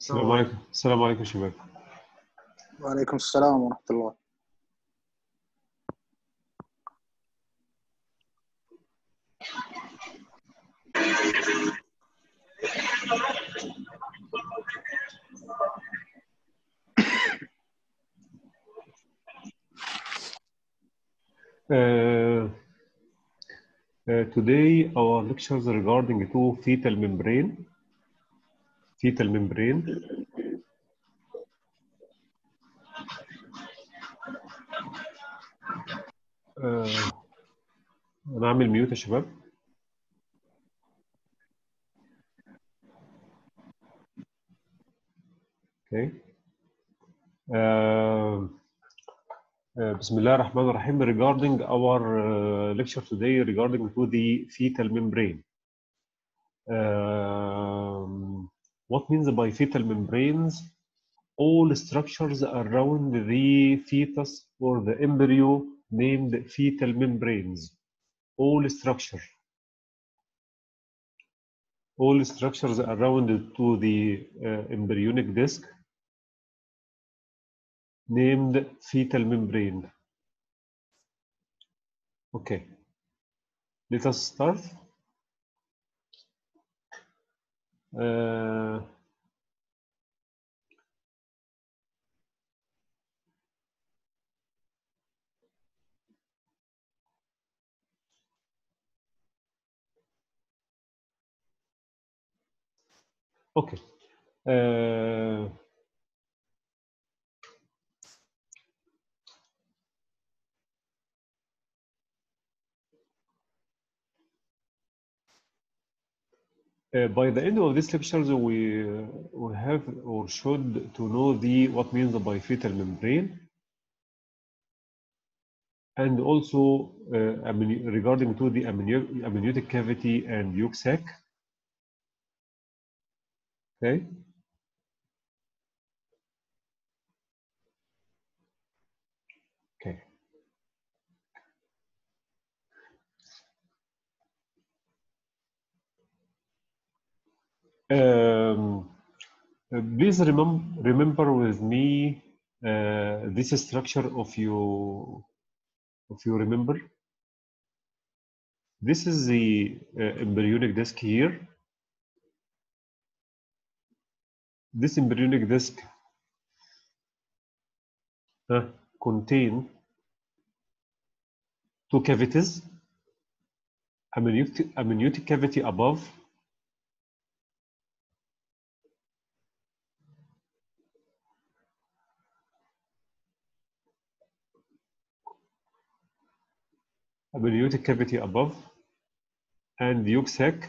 السلام عليكم. السلام عليكم شباب. وعليكم السلام ورحمة الله. Today our lectures regarding to fetal membrane. أنا عامل ميوت يا شباب. Okay. بسم الله الرحمن الرحيم. Regarding our lecture today regarding to the fetal membrane. What means by fetal membranes? All structures around the fetus or the embryo named fetal membranes. All structures around to the embryonic disc named fetal membrane. Okay, let us start. Okay. By the end of this lectures, we have or should to know what means by fetal membrane, and also regarding to the amniotic cavity and yolk sac. Okay. Okay. Please remember with me this structure of you. If you remember, this is the embryonic disc here. This embryonic disc contain two cavities, amniotic cavity above and yolk sac.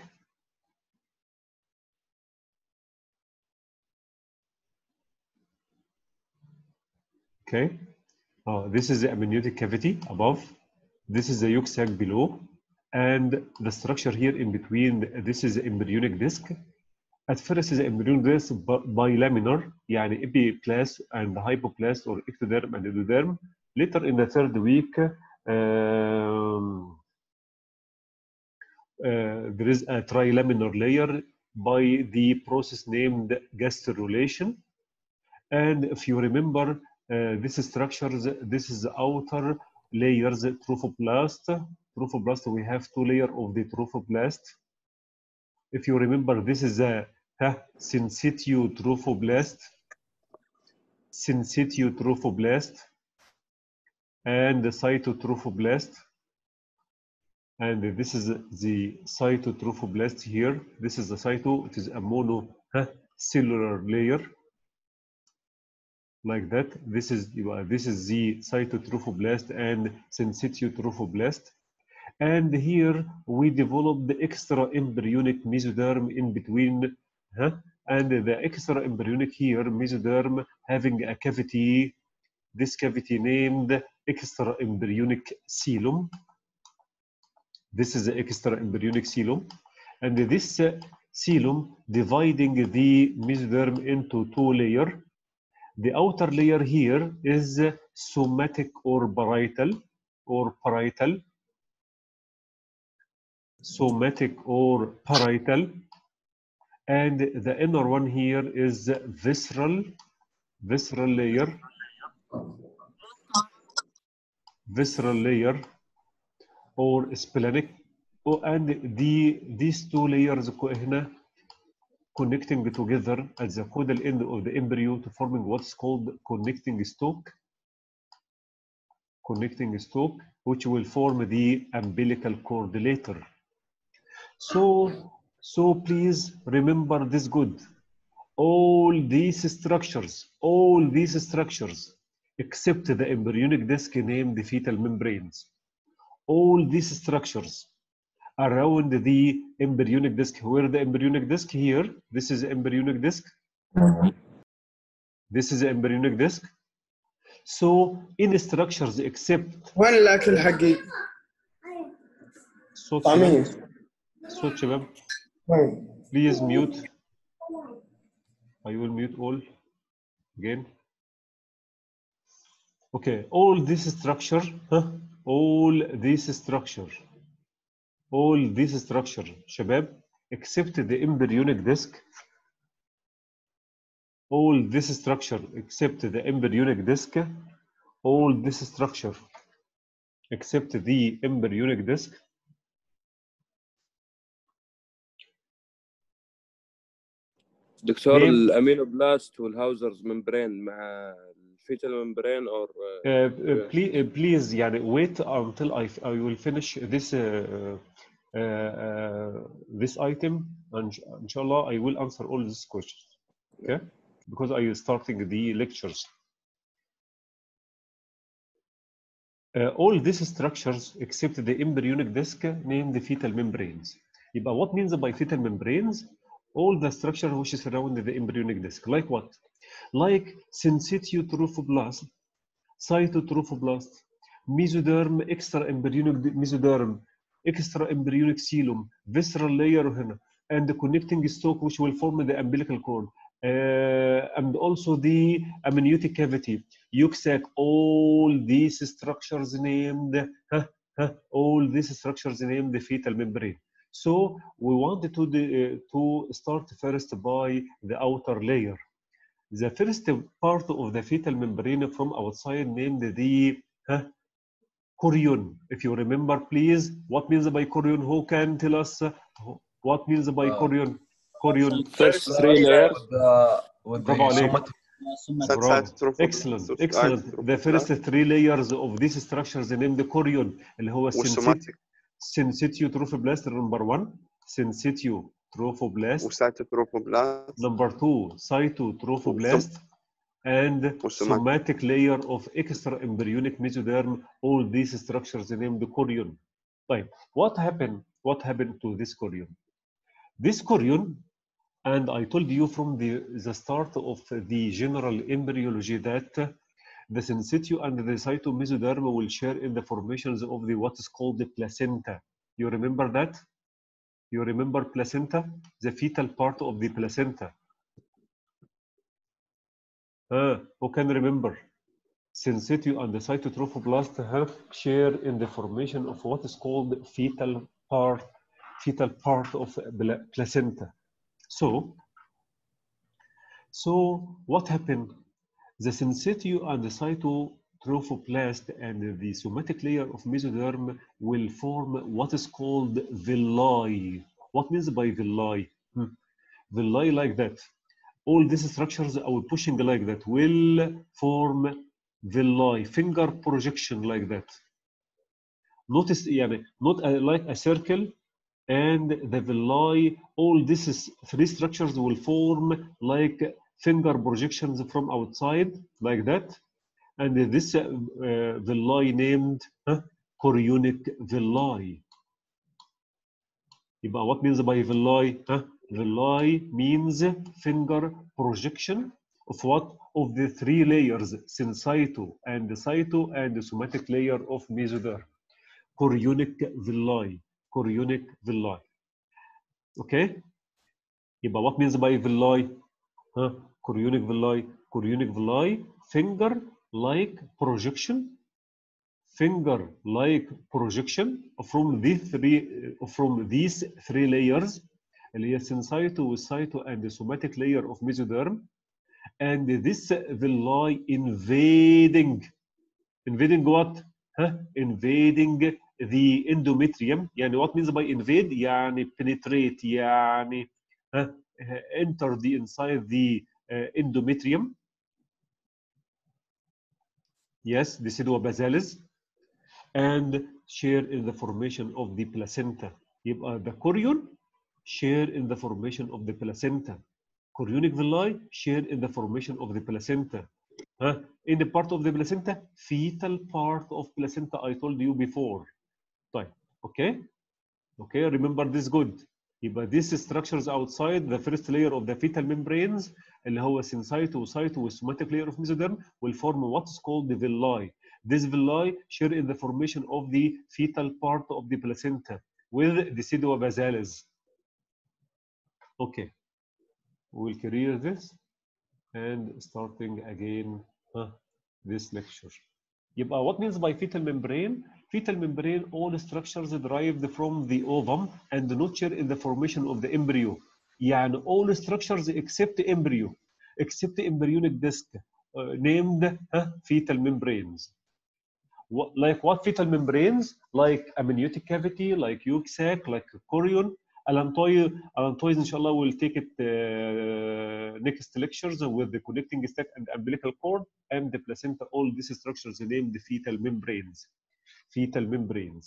Okay, this is the amniotic cavity above, this is the yolk sac below, and the structure here in between, this is the embryonic disc. At first the embryonic disc bilaminar, يعني epiplast and hypoplast or ectoderm and endoderm. Later in the third week, there is a trilaminar layer by the process named gastrulation. And if you remember this structures, this is the outer layers, trophoblast. We have two layers of the trophoblast. If you remember, this is a syncytiotrophoblast and the cytotrophoblast. And this is the cytotrophoblast here. This is the cyto, it is a monocellular layer like that. This is the cytotrophoblast and syncytiotrophoblast. And here we developed the extra embryonic mesoderm in between, and the extra embryonic here mesoderm having a cavity, this cavity named extra embryonic coelom. This is the extra embryonic coelom, and this coelom dividing the mesoderm into two layers. The outer layer here is somatic or parietal, and the inner one here is visceral layer, or splenic. Oh, and these two layers هنا connecting together at the caudal end of the embryo to forming what's called connecting stalk, which will form the umbilical cord later. So please remember this good. All these structures, except the embryonic disc named the fetal membranes, all these structures around the embryonic disc. Where the embryonic disc here, this is embryonic disc. This is embryonic disc. So in structures except وين الاكل حقي؟ صوت شباب. وين؟ Please mute. I will mute all again. Okay, all this structure, شباب, except the embryonic disc. All this structure except the embryonic disc. All this structure except the embryonic disc. دكتور الامينوبلاست والهاوزرز ممبرين مع الفيتال ممبرين or please يعني wait until I will finish this this item, and inshallah I will answer all these questions. Okay, because I am starting the lectures. All these structures except the embryonic disc named the fetal membranes. يبقى what means by fetal membranes? All the structure which is around the embryonic disc. Like what? Like syncytial trophoblast, cytotrophoblast, mesoderm, extra embryonic mesoderm, extra embryonic coelom, visceral layer هنا, and the connecting stalk which will form the umbilical cord, and also the amniotic cavity, yolk sac. All these structures named the fetal membrane. So we wanted to start first by the outer layer. The first part of the fetal membrane from outside named the chorion. If you remember, please, what means by chorion? Who can tell us what means by chorion? First three layers. برافو عليك. Excellent. The first three layers of these structures named the chorion, اللي هو syncytiotrophoblast number 1, syncytiotrophoblast, number 2, cytotrophoblast, and somatic layer of extra embryonic mesoderm. All these structures named the chorion. طيب, what happened to this chorion? This chorion, and I told you from the start of the general embryology that the syncytio and the cytomesoderm will share in the formations of the what is called the placenta. You remember that? You remember placenta? The fetal part of the placenta. Who can remember? Syncytio and the cytotrophoblast share in the formation of what is called fetal part of placenta. So what happened? The syncytio and the cytotrophoblast and the somatic layer of mesoderm will form what is called villi. What means by villi? Villi like that. All these structures are pushing like that will form villi, finger projection like that. Notice, not like a circle, and the villi, all these three structures will form like finger projections from outside like that, and this villi named chorionic villi. يبقى what means by villi? Villi means finger projection of what? Of the three layers, syncyto and the somatic layer of mesoderm. Chorionic villi. Okay? يبقى what means by villi? Chorionic villi, finger-like projection from these three layers, اللي هي syncyto والcyto and the somatic layer of mesoderm, and this villi invading what? Invading the endometrium. يعني what means by invade؟ يعني penetrate، يعني enter the inside the endometrium. Yes, the pseudobasalis, and share in the formation of the placenta. يبقى the chorion share in the formation of the placenta. Chorionic villi share in the formation of the placenta. In the part of the placenta, fetal part of placenta, I told you before. طيب, okay, remember this good. يبقى these structures outside the first layer of the fetal membranes اللي هو syncyto وcyto والsomatic layer of mesoderm will form what's called the villi. This villi share in the formation of the fetal part of the placenta with the pseudobasalis. Okay, we'll clear this and starting again this lecture. يبقى what means by fetal membrane? Fetal membrane, all structures derived from the ovum and not share in the formation of the embryo. يعني all structures except embryo, except embryonic disc, named fetal membranes. Like what fetal membranes? Like amniotic cavity, like yolk sac, like chorion. Allantois, inshallah, will take it next lectures with the connecting sac and umbilical cord and the placenta. All these structures named the fetal membranes. Fetal membranes.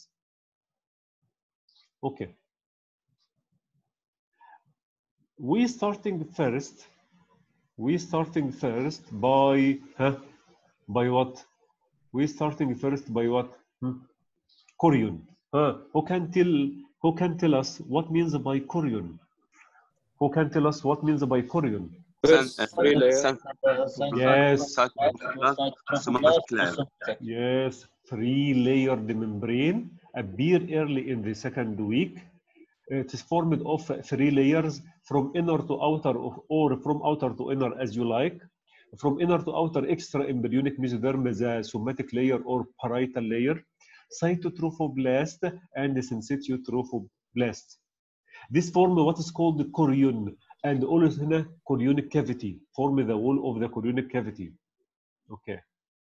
Okay. We starting first by what? We starting first by what? Chorion. Who can tell us what means by chorion? Who can tell us what means by chorion? Yes. Yes, 3-layered membrane appear early in the second week. It is formed of 3 layers from inner to outer, or from outer to inner as you like. From inner to outer, extra embryonic mesoderm, the somatic layer or parietal layer, cytotrophoblast and syncytotrophoblast. This form what is called the chorion, and always هنا chorionic cavity, form the wall of the chorionic cavity. Okay.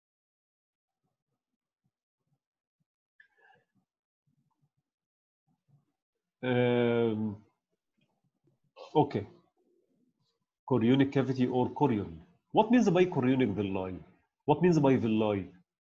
Okay. Chorionic cavity or chorion. What means by chorionic villi? What means by villi?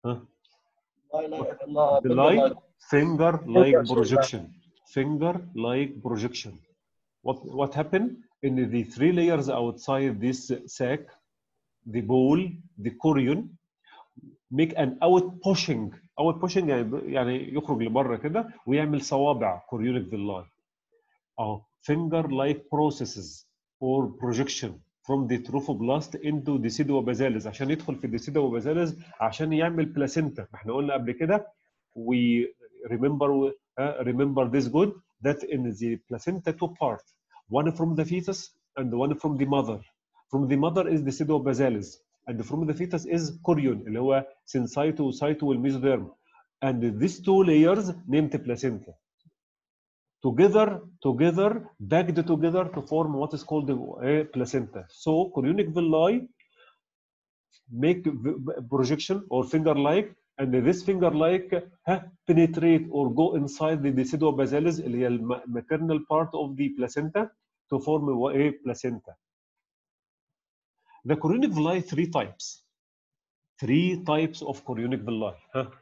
Villi, finger-like projection. Finger-like projection. What happened in the 3 layers outside this sac? The ball, the chorion, make an out pushing يعني يخرج لبره كده ويعمل صوابع chorionic villi. Finger-like processes or projection from the trophoblast into the pseudobasalis عشان يدخل في pseudobasalis عشان يعمل placenta. احنا قلنا قبل كده we remember this good that in the placenta 2 parts, one from the fetus and one from the mother. From the mother is the pseudobasalis and from the fetus is chorion اللي هو syncyto وcyto والmesoderm, and these 2 layers named placenta. Together, bagged together to form what is called a placenta. So chorionic villi make projection or finger-like, and this finger-like penetrate or go inside the pseudobasalis اللي هي maternal part of the placenta to form a placenta. The chorionic villi 3 types. 3 types of chorionic villi.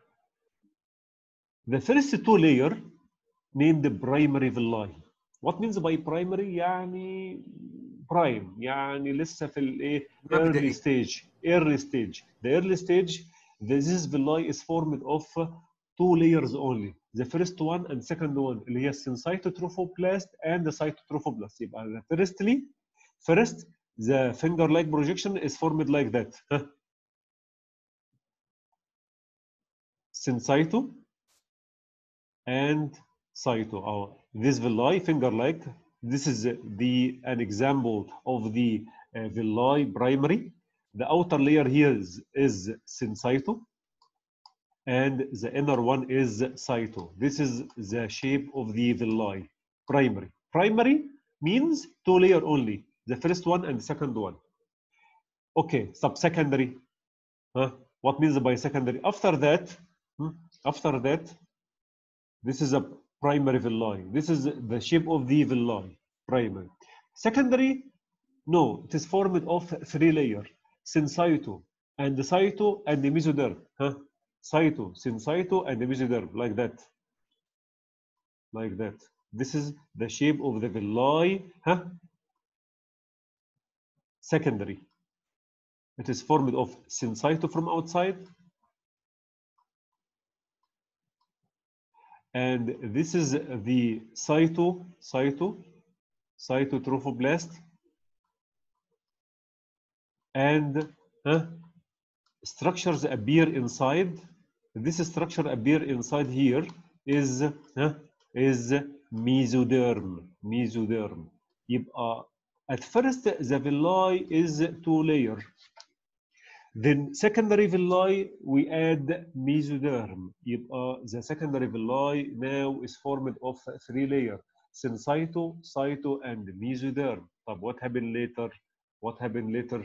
The first 2 layer named primary villi. What means by primary? يعني prime، يعني لسه في الايه early stage. The early stage, this villi is formed of 2 layers only. The first one and second one اللي هي syncytotrophoblast and the cytotrophoblast. يبقى first the finger-like projection is formed like that. Syncyto and cyto. This villi finger-like. This is an example of the villi primary. The outer layer here is syncyto, and the inner one is cyto. This is the shape of the villi primary. Primary means 2 layer only, the first one and the second one. Okay, subsecondary. What means by secondary? After that, this is a primary villi. This is the shape of the villi, primary. Secondary, no, it is formed of 3 layers: syncyto and the cyto and the mesoderm. Cyto, syncyto, and the mesoderm, like that. Like that. This is the shape of the villi. Secondary. It is formed of syncyto from outside, and this is the cytotrophoblast, and structures appear inside. This structure appear inside here is mesoderm. يبقى at first the villi is 2 layer. Then secondary villi we add mesoderm. يبقى the secondary villi now is formed of 3 layer: syncyto, cyto, and mesoderm. طب what happened later? What happened later?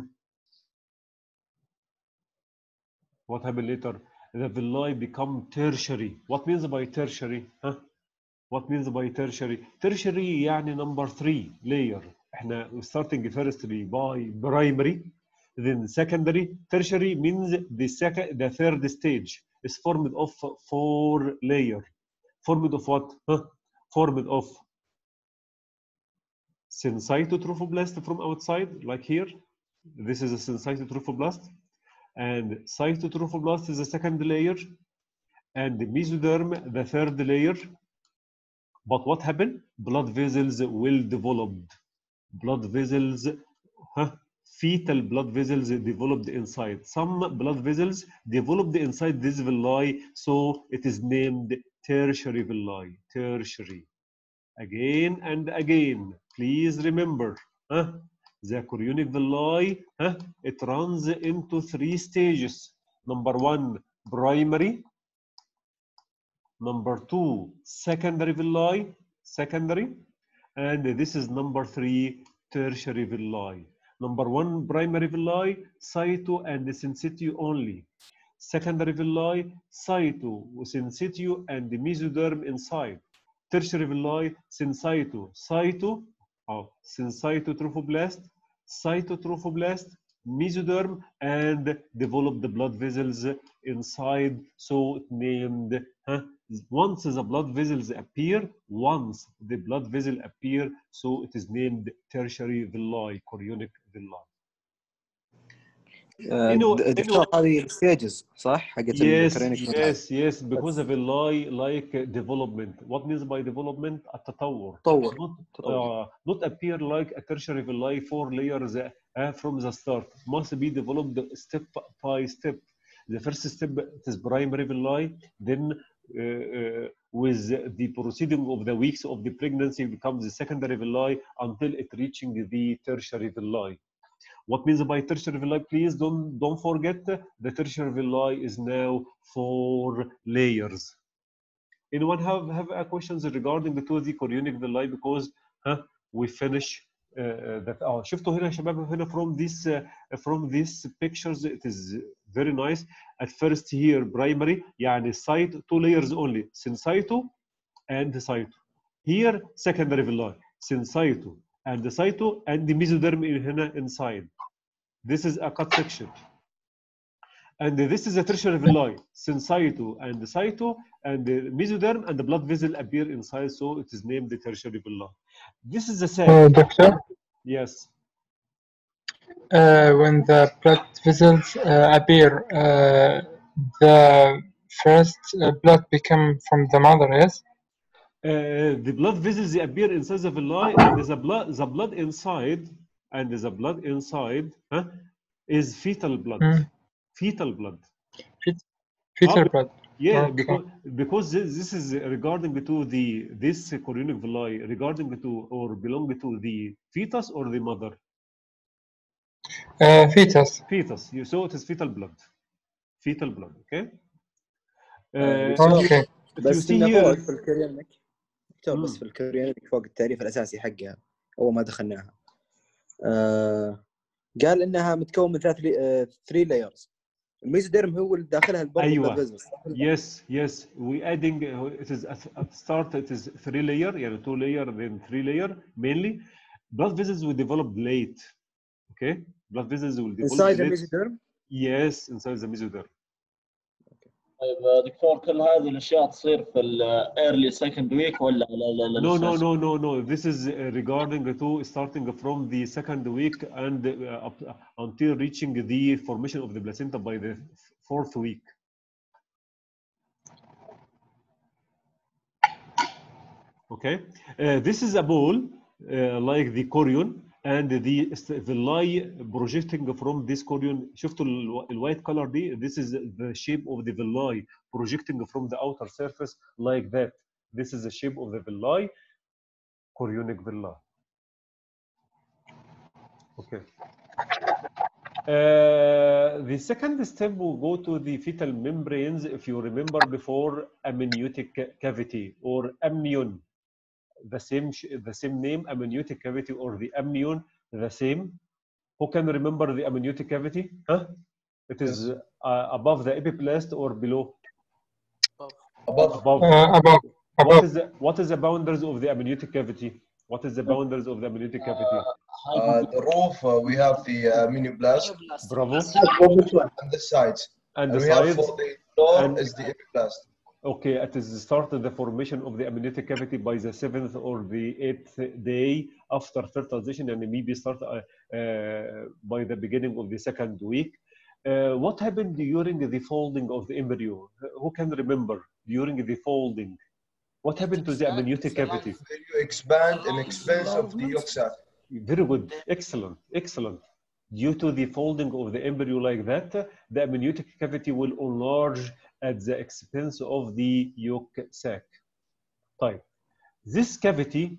What happened later? The villi become tertiary. What means by tertiary? What means by tertiary? Tertiary يعني number 3 layer. احنا starting firstly by primary, then secondary. Tertiary means the third stage is formed of 4 layer. Formed of what? Formed of syncytotrophoblast from outside, like here. This is a syncytotrophoblast, and cytotrophoblast is the second layer, and the mesoderm the third layer. But what happened? Blood vessels will develop. Blood vessels, fetal blood vessels developed inside. Some blood vessels developed inside this villi, so it is named tertiary villi. Tertiary. Again and again, please remember, the chorionic villi, it runs into 3 stages. Number 1, primary. Number 2, secondary villi, secondary. And this is number 3, tertiary villi. Number 1, primary villi, cyto and syncytio only. Secondary villi, cyto, syncytio, and the mesoderm inside. Tertiary villi, syncyto, syncytotrophoblast, cytotrophoblast, mesoderm, and develop the blood vessels inside, so it named. Once the blood vessels appear, so it is named tertiary villi, chorionic villi. دكتور هذه الستيجز صح حقت yes, because the villi like development. What means by development? التطور. Not appear like a tertiary villi 4 layers from the start. Must be developed step by step. The first step is primary villi, then with the proceeding of the weeks of the pregnancy becomes the secondary villi until it reaching the tertiary villi. What means by tertiary villi? Please don't forget the tertiary villi is now 4 layers. Anyone have questions regarding the chorionic villi, because we finish that. شفتوا هنا يا شباب هنا from these pictures it is very nice. At first here primary يعني site 2 layers only, syncyto and cyto. Here secondary villi, syncyto and cyto and the mesoderm هنا inside. This is a cut section. And this is a tertiary villi, syncyto and cyto and the mesoderm, and the blood vessel appear inside, so it is named the tertiary villi. This is the cell. Doctor? Yes. When the blood vessels appear, the first blood become from the mother, yes? The blood vessels appear inside the villi, and the blood inside is fetal blood. Fetal blood. Fetal blood. Yeah, Okay. because this is regarding to this chorionic villi, regarding to or belong to the fetus or the mother. Fetus. Fetus. You saw it is fetal blood. Fetal blood. Okay. Okay. بس إنه فوق في الكوريونيك دكتور، بس في الكوريونيك فوق التعريف الأساسي حقها أول ما دخلناها. قال إنها متكون من 3 layers. الميزوديرم هو اللي داخلها برضه أيوة. blood vessels. Yes, we adding it is at start it is 3 layer, يعني 2 layer then 3 layer mainly. Blood vessels will develop late. Okay, blood vessels will develop inside the late. mesoderm. Yes, inside the mesoderm. طيب دكتور كل هذه الاشياء تصير في الايرلي سكند ويك ولا لا No. This is regarding to starting from the second week and until reaching the formation of the placenta by the 4th week. Okay, this is a ball like the chorion and the villi projecting from this chorion. شفتوا الوايت color دي? This is the shape of the villi projecting from the outer surface like that. This is the shape of the villi, chorionic villi. Okay. The second step will go to the fetal membranes. If you remember before, amniotic cavity or amnion. The same name, amniotic cavity or the amnion, the same. Who can remember the amniotic cavity? Huh? It is above the epiblast or below? Above. What is the boundaries of the amniotic cavity? What is the boundaries of the amniotic cavity? The roof, we have the amnioblast. Bravo. And the sides. And the we sides. have for the floor is the epiblast. Okay, it is started the formation of the amniotic cavity by the 7th or the 8th day after fertilization, and maybe start by the beginning of the second week. What happened during the folding of the embryo? Who can remember during the folding? What happened to the amniotic cavity? You expand in expense of the yolk sac. Very good, excellent. Due to the folding of the embryo like that, the amniotic cavity will enlarge at the expense of the yolk sac. طيب, this cavity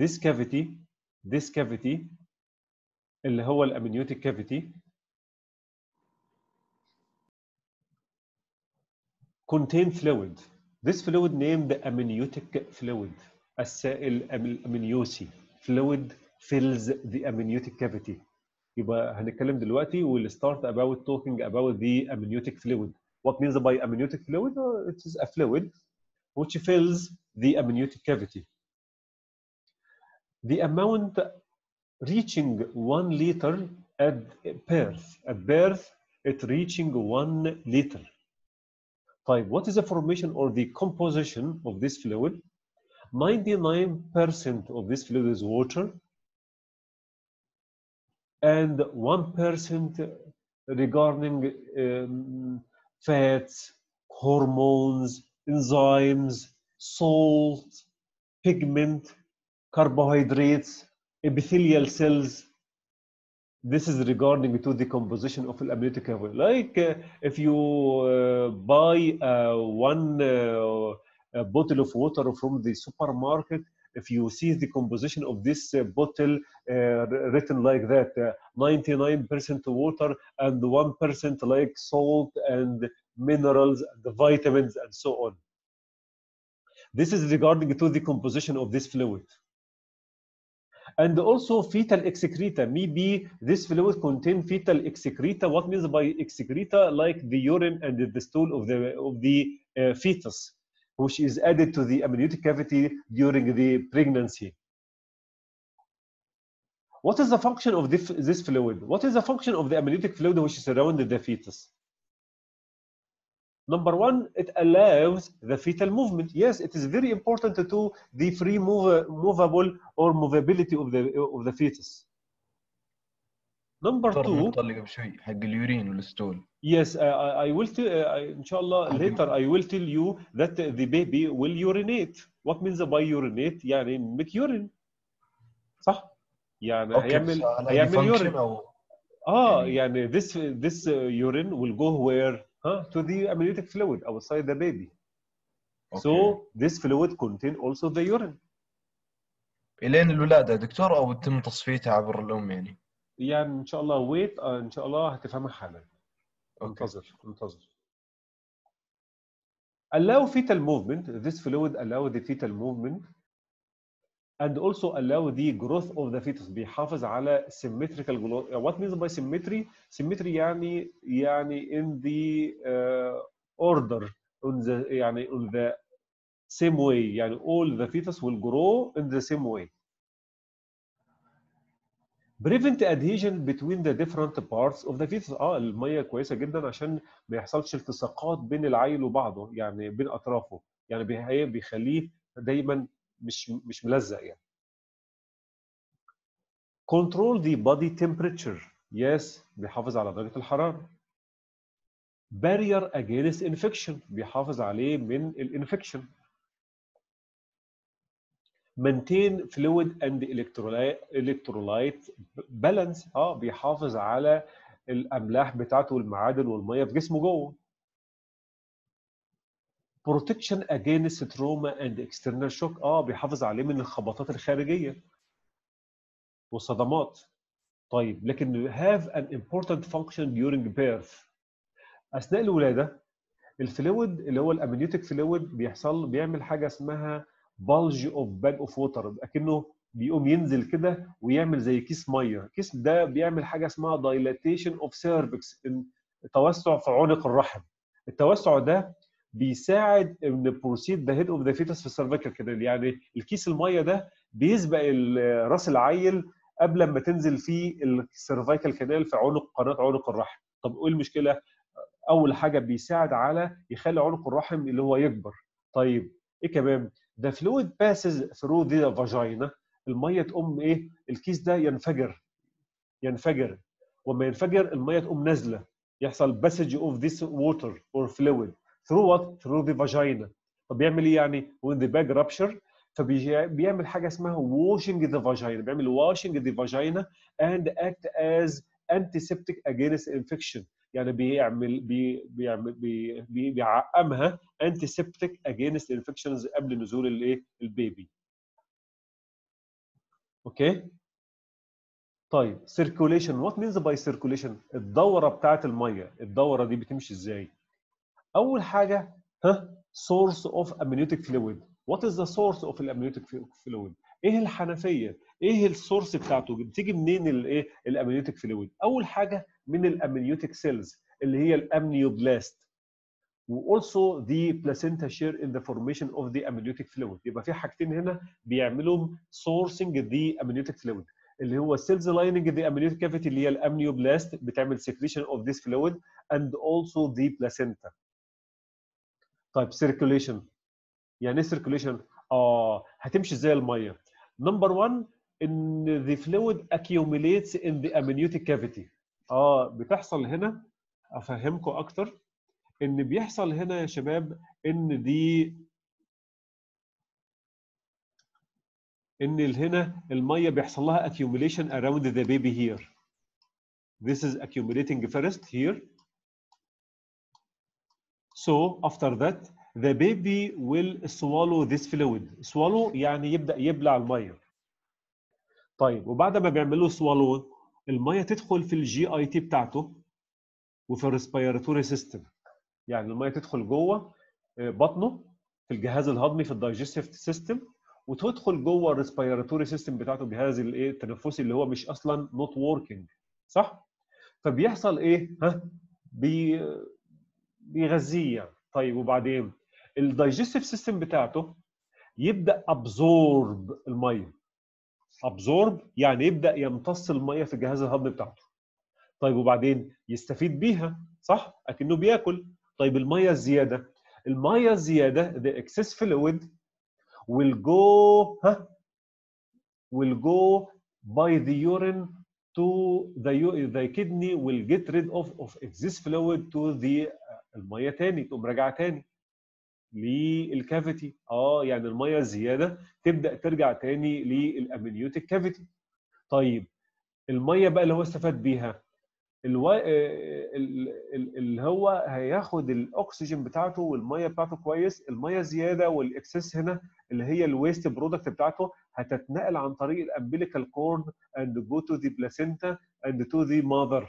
اللي هو الامنيوتيك cavity contain fluid. This fluid named amniotic fluid, السائل الامنيوسي. Fluid fills the amniotic cavity. يبقى هنتكلم دلوقتي we'll start about talking about the amniotic fluid. What means by amniotic fluid? It is a fluid which fills the amniotic cavity. The amount reaching 1 liter at birth. At birth, it reaching 1 liter. طيب, what is the formation or the composition of this fluid? 99% of this fluid is water, and 1% regarding fats, hormones, enzymes, salt, pigment, carbohydrates, epithelial cells. This is regarding to the composition of the amniotic cavity. Like if you buy one bottle of water from the supermarket, if you see the composition of this bottle written like that, 99% water and 1% like salt and minerals and vitamins and so on. This is regarding to the composition of this fluid. And also fetal excreta. Maybe this fluid contain fetal excreta. What means by excreta? Like the urine and the stool of the fetus, which is added to the amniotic cavity during the pregnancy. What is the function of this fluid? What is the function of the amniotic fluid which surrounds the fetus? Number one, it allows the fetal movement. Yes, it is very important to the free movable or movability of the fetus. Number two. Yes, I will tell. Inshallah, later I will tell you that the baby will urinate. What means by urinate? يعني make urine. صح؟ يعني هيعمل urine. يعني this urine will go where? To the amniotic fluid outside the baby. Okay. So this fluid contain also the urine. إلين الولادة دكتور أو يتم تصفيتها عبر الأم يعني؟ يعني إن شاء الله wait إن شاء الله هتفهمها حالا. انتظر. Allow fetal movement. This fluid allow the fetal movement and also allow the growth of the fetus. بيحافظ على symmetrical growth. What means by symmetry? Symmetry يعني in the order on the يعني on the same way. يعني all the fetus will grow in the same way. Prevent adhesion between the different parts of the fetus. الميه كويسه جدا عشان ما يحصلش التصاقات بين العيل وبعضه، يعني بين اطرافه، يعني بيخليه دايما مش ملزق يعني. Control the body temperature. Yes، بيحافظ على درجه الحراره. Barrier against infection. بيحافظ عليه من الانفكشن. Maintain fluid and electrolyte balance. بيحافظ على الاملاح بتاعته والمعادن والميه في جسمه جوه. Protection against trauma and external shock. بيحافظ عليه من الخبطات الخارجيه والصدمات. طيب لكن have an important function during birth. اثناء الولاده الفلويد اللي هو الامنيوتيك فلويد بيعمل حاجه اسمها bulge of bag of water، اكنه بيقوم ينزل كده ويعمل زي كيس ميه. الكيس ده بيعمل حاجه اسمها dilatation of cervix، توسع في عنق الرحم. التوسع ده بيساعد ان proceed the head of the fetus في cervical canal. يعني الكيس الميه ده بيسبق راس العيل قبل ما تنزل فيه السيرفايكال كانال في قناه عنق الرحم. طب ايه المشكله؟ اول حاجه بيساعد على يخلي عنق الرحم اللي هو يكبر. طيب ايه كمان؟ the fluid passes through the vagina. الميه تقوم ايه؟ الكيس ده ينفجر وما ينفجر الميه تقوم نازله، يحصل passage of this water or fluid through what? through the vagina. طب بيعمل ايه يعني؟ when the bag rupture فبيعمل حاجه اسمها washing the vagina. بيعمل washing the vagina and act as antiseptic against infection. يعني بيعقمها antiseptic against infections قبل نزول الايه؟ البيبي. اوكي؟ طيب circulation. what means by circulation؟ الدورة بتاعت المية، الدورة دي بتمشي ازاي؟ أول حاجة source of amniotic fluid. what is the source of amniotic fluid؟ ايه الحنفية؟ ايه السورس بتاعته؟ بتيجي منين الايه؟ الامنيوتيك فلويد. أول حاجة من الامنيوتيك سيلز اللي هي الامنيوبلاست. وalso the placenta share in the formation of the amniotic fluid. يبقى في حاجتين هنا بيعملوا sourcing the amniotic fluid، اللي هو cells lining the amniotic cavity اللي هي الامنيوبلاست بتعمل secretion of this fluid and also the placenta. طيب circulation. يعني ايه circulation؟ هتمشي ازاي الميه؟ نمبر 1 ان the fluid accumulates in the amniotic cavity. بتحصل هنا، افهمكم اكتر ان بيحصل هنا يا شباب ان هنا الميه بيحصل لها accumulation around the baby here. This is accumulating first here. So after that the baby will swallow this fluid. swallow يعني يبدأ يبلع الميه. طيب وبعد ما بيعمل له swallow الميه تدخل في الجي اي تي بتاعته وفي الريسبيراتوري سيستم. يعني الميه تدخل جوه بطنه في الجهاز الهضمي في الدايجستيف سيستم، وتدخل جوه الريسبيراتوري سيستم بتاعته الجهاز الايه التنفسي اللي هو مش اصلا نوت ووركينج، صح؟ فبيحصل ايه؟ بيغذيه يعني. طيب وبعدين الدايجستيف سيستم بتاعته يبدا ابزورب الميه. ابزورب يعني يبدا يمتص الميه في الجهاز الهضمي بتاعته. طيب وبعدين يستفيد بيها، صح؟ اكنه بياكل. طيب الميه الزياده، the excess fluid will go by the urine to the kidney will get rid of excess fluid to the الميه تاني تقوم راجعه تاني للكافيتي. يعني الميه الزياده تبدا ترجع تاني للامنيوتيك كافيتي. طيب الميه بقى اللي هو استفاد بيها اللي هو هياخد الاكسجين بتاعته والميه بتاعته كويس. الميه زياده والاكسس هنا اللي هي الويست برودكت بتاعته هتتنقل عن طريق الامبليكال كورد and go to the placenta and to the mother.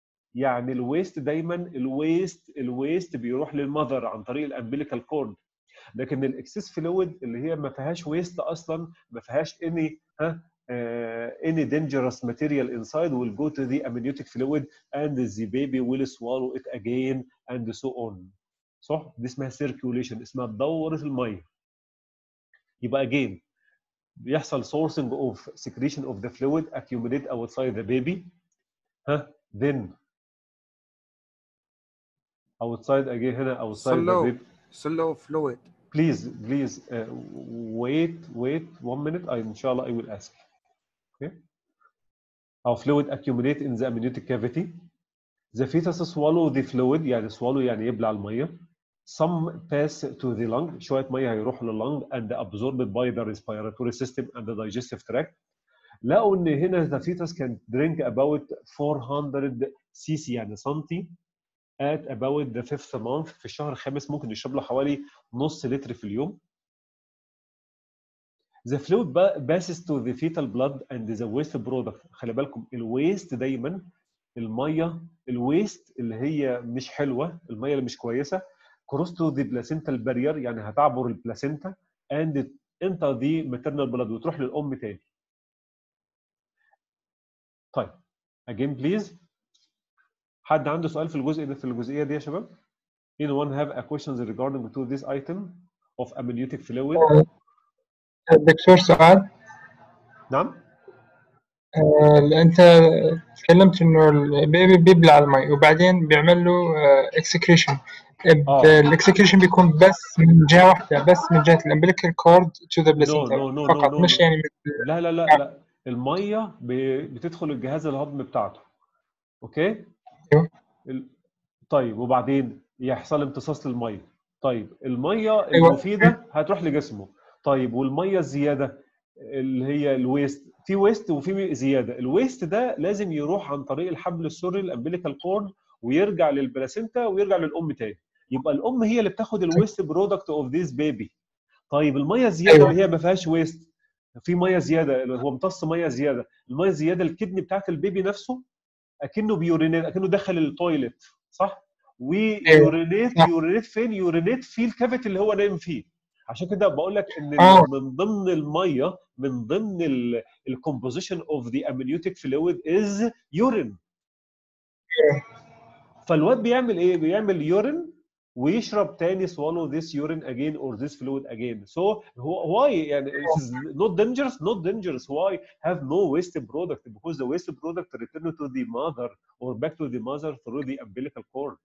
يعني الويست دايما الويست بيروح للمذر عن طريق الامبليكال كورد. لكن الاكسس فلويد اللي هي ما فيهاش ويست اصلا، ما فيهاش اني any dangerous material inside will go to the amniotic fluid and the baby will swallow it again and so on. صح؟ دي اسمها circulation، اسمها دورة المية. يبقى again بيحصل sourcing of secretion of the fluid accumulate outside the baby. Then outside again هنا outside the baby. Slow fluid. Please wait 1 minute. Inshallah I will ask. Okay. Our fluid accumulate in the amniotic cavity. The fetus swallow the fluid، يعني swallow يعني يبلع المية. Some pass to the lung، شوية مية هيروحوا لللنج and absorbed by the respiratory system and the digestive tract. لقوا إن هنا the fetus can drink about 400 cc يعني سنتي at about the 5th month. في الشهر الخامس ممكن يشرب له حوالي نص لتر في اليوم. The fluid passes to the fetal blood and the waste product. خلي بالكم الويست دايما الميه، الويست اللي هي مش حلوه، الميه اللي مش كويسه cross to the placental barrier يعني هتعبر البلاسينتا and enter the maternal blood وتروح للام تاني. طيب again please، حد عنده سؤال في الجزء ده، في الجزئيه دي يا شباب؟ anyone have a questions regarding to this item of amniotic fluid؟ دكتور سؤال. نعم. انت تكلمت انه البيبي بيبلع المي وبعدين بيعمل له اكسكريشن. الاكسكريشن بيكون بس من جهه واحده، بس من جهه الامبليكال كورد تو ذا بلاسينتا فقط، مش يعني لا لا لا لا، الميه بتدخل الجهاز الهضمي بتاعته. اوكي. طيب وبعدين يحصل امتصاص للميه. طيب الميه المفيده هتروح لجسمه. طيب والميه الزياده اللي هي الويست، في ويست وفي زياده. الويست ده لازم يروح عن طريق الحبل السري الامبليكال كورد ويرجع للبلاسينتا ويرجع للام تاني. يبقى الام هي اللي بتاخد الويست برودكت اوف ذيس بيبي. طيب الميه الزياده اللي هي ما فيهاش ويست، في ميه زياده اللي هو امتص ميه زياده، الميه الزياده الكدني بتاعت البيبي نفسه اكنه بيورينيت، اكنه دخل التويلت، صح؟ ويورينيت فين؟ يورينيت في الكافيتي اللي هو نايم فيه. عشان كده بقول لك ان من ضمن الميه، من ضمن الكومبوزيشن اوف ذا امنيوتيك فلويد از يورين. فالواد بيعمل ايه؟ بيعمل يورين ويشرب تاني swallow this urine again or this fluid again. So why يعني it is not dangerous? Not dangerous. Why have no waste product? Because the waste product return to the mother or back to the mother through the umbilical cord.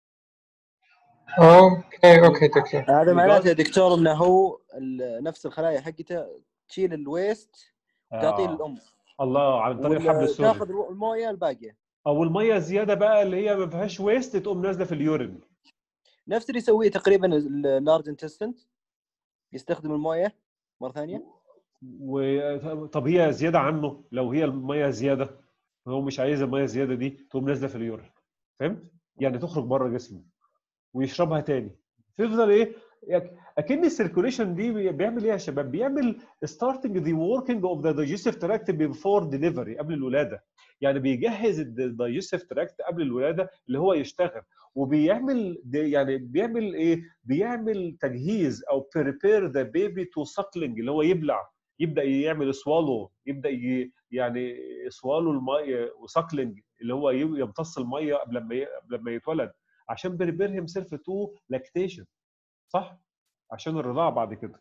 اوكي دكتور. هذا معناته يا دكتور انه هو نفس الخلايا حقته تشيل الويست وتعطيه للام. الله، عن طريق الحبل السري تاخذ المويه الباقيه، او الميه الزياده بقى اللي هي ما فيهاش ويست تقوم نازله في اليورين. نفس اللي يسويه تقريبا اللارج انتستنت، يستخدم المويه مره ثانيه. طب هي زياده عنه، لو هي الميه زياده هو مش عايز الميه الزياده دي تقوم نازله في اليورين، فهمت؟ يعني تخرج بره جسمه ويشربها تاني، تفضل ايه؟ اكن السيركوليشن دي بيعمل ايه يا شباب؟ بيعمل starting the working of the digestive tract before delivery، قبل الولاده. يعني بيجهز الدايجستيف تراكت قبل الولاده اللي هو يشتغل، وبيعمل يعني بيعمل ايه؟ بيعمل تجهيز او prepare the baby to suckling، اللي هو يبلع، يبدا يعمل swallow، يبدا يعني swallow الميه وساكلينج اللي هو يمتص الميه قبل ما يتولد، عشان prepare himself to lactation، صح؟ عشان الرضاعه بعد كده.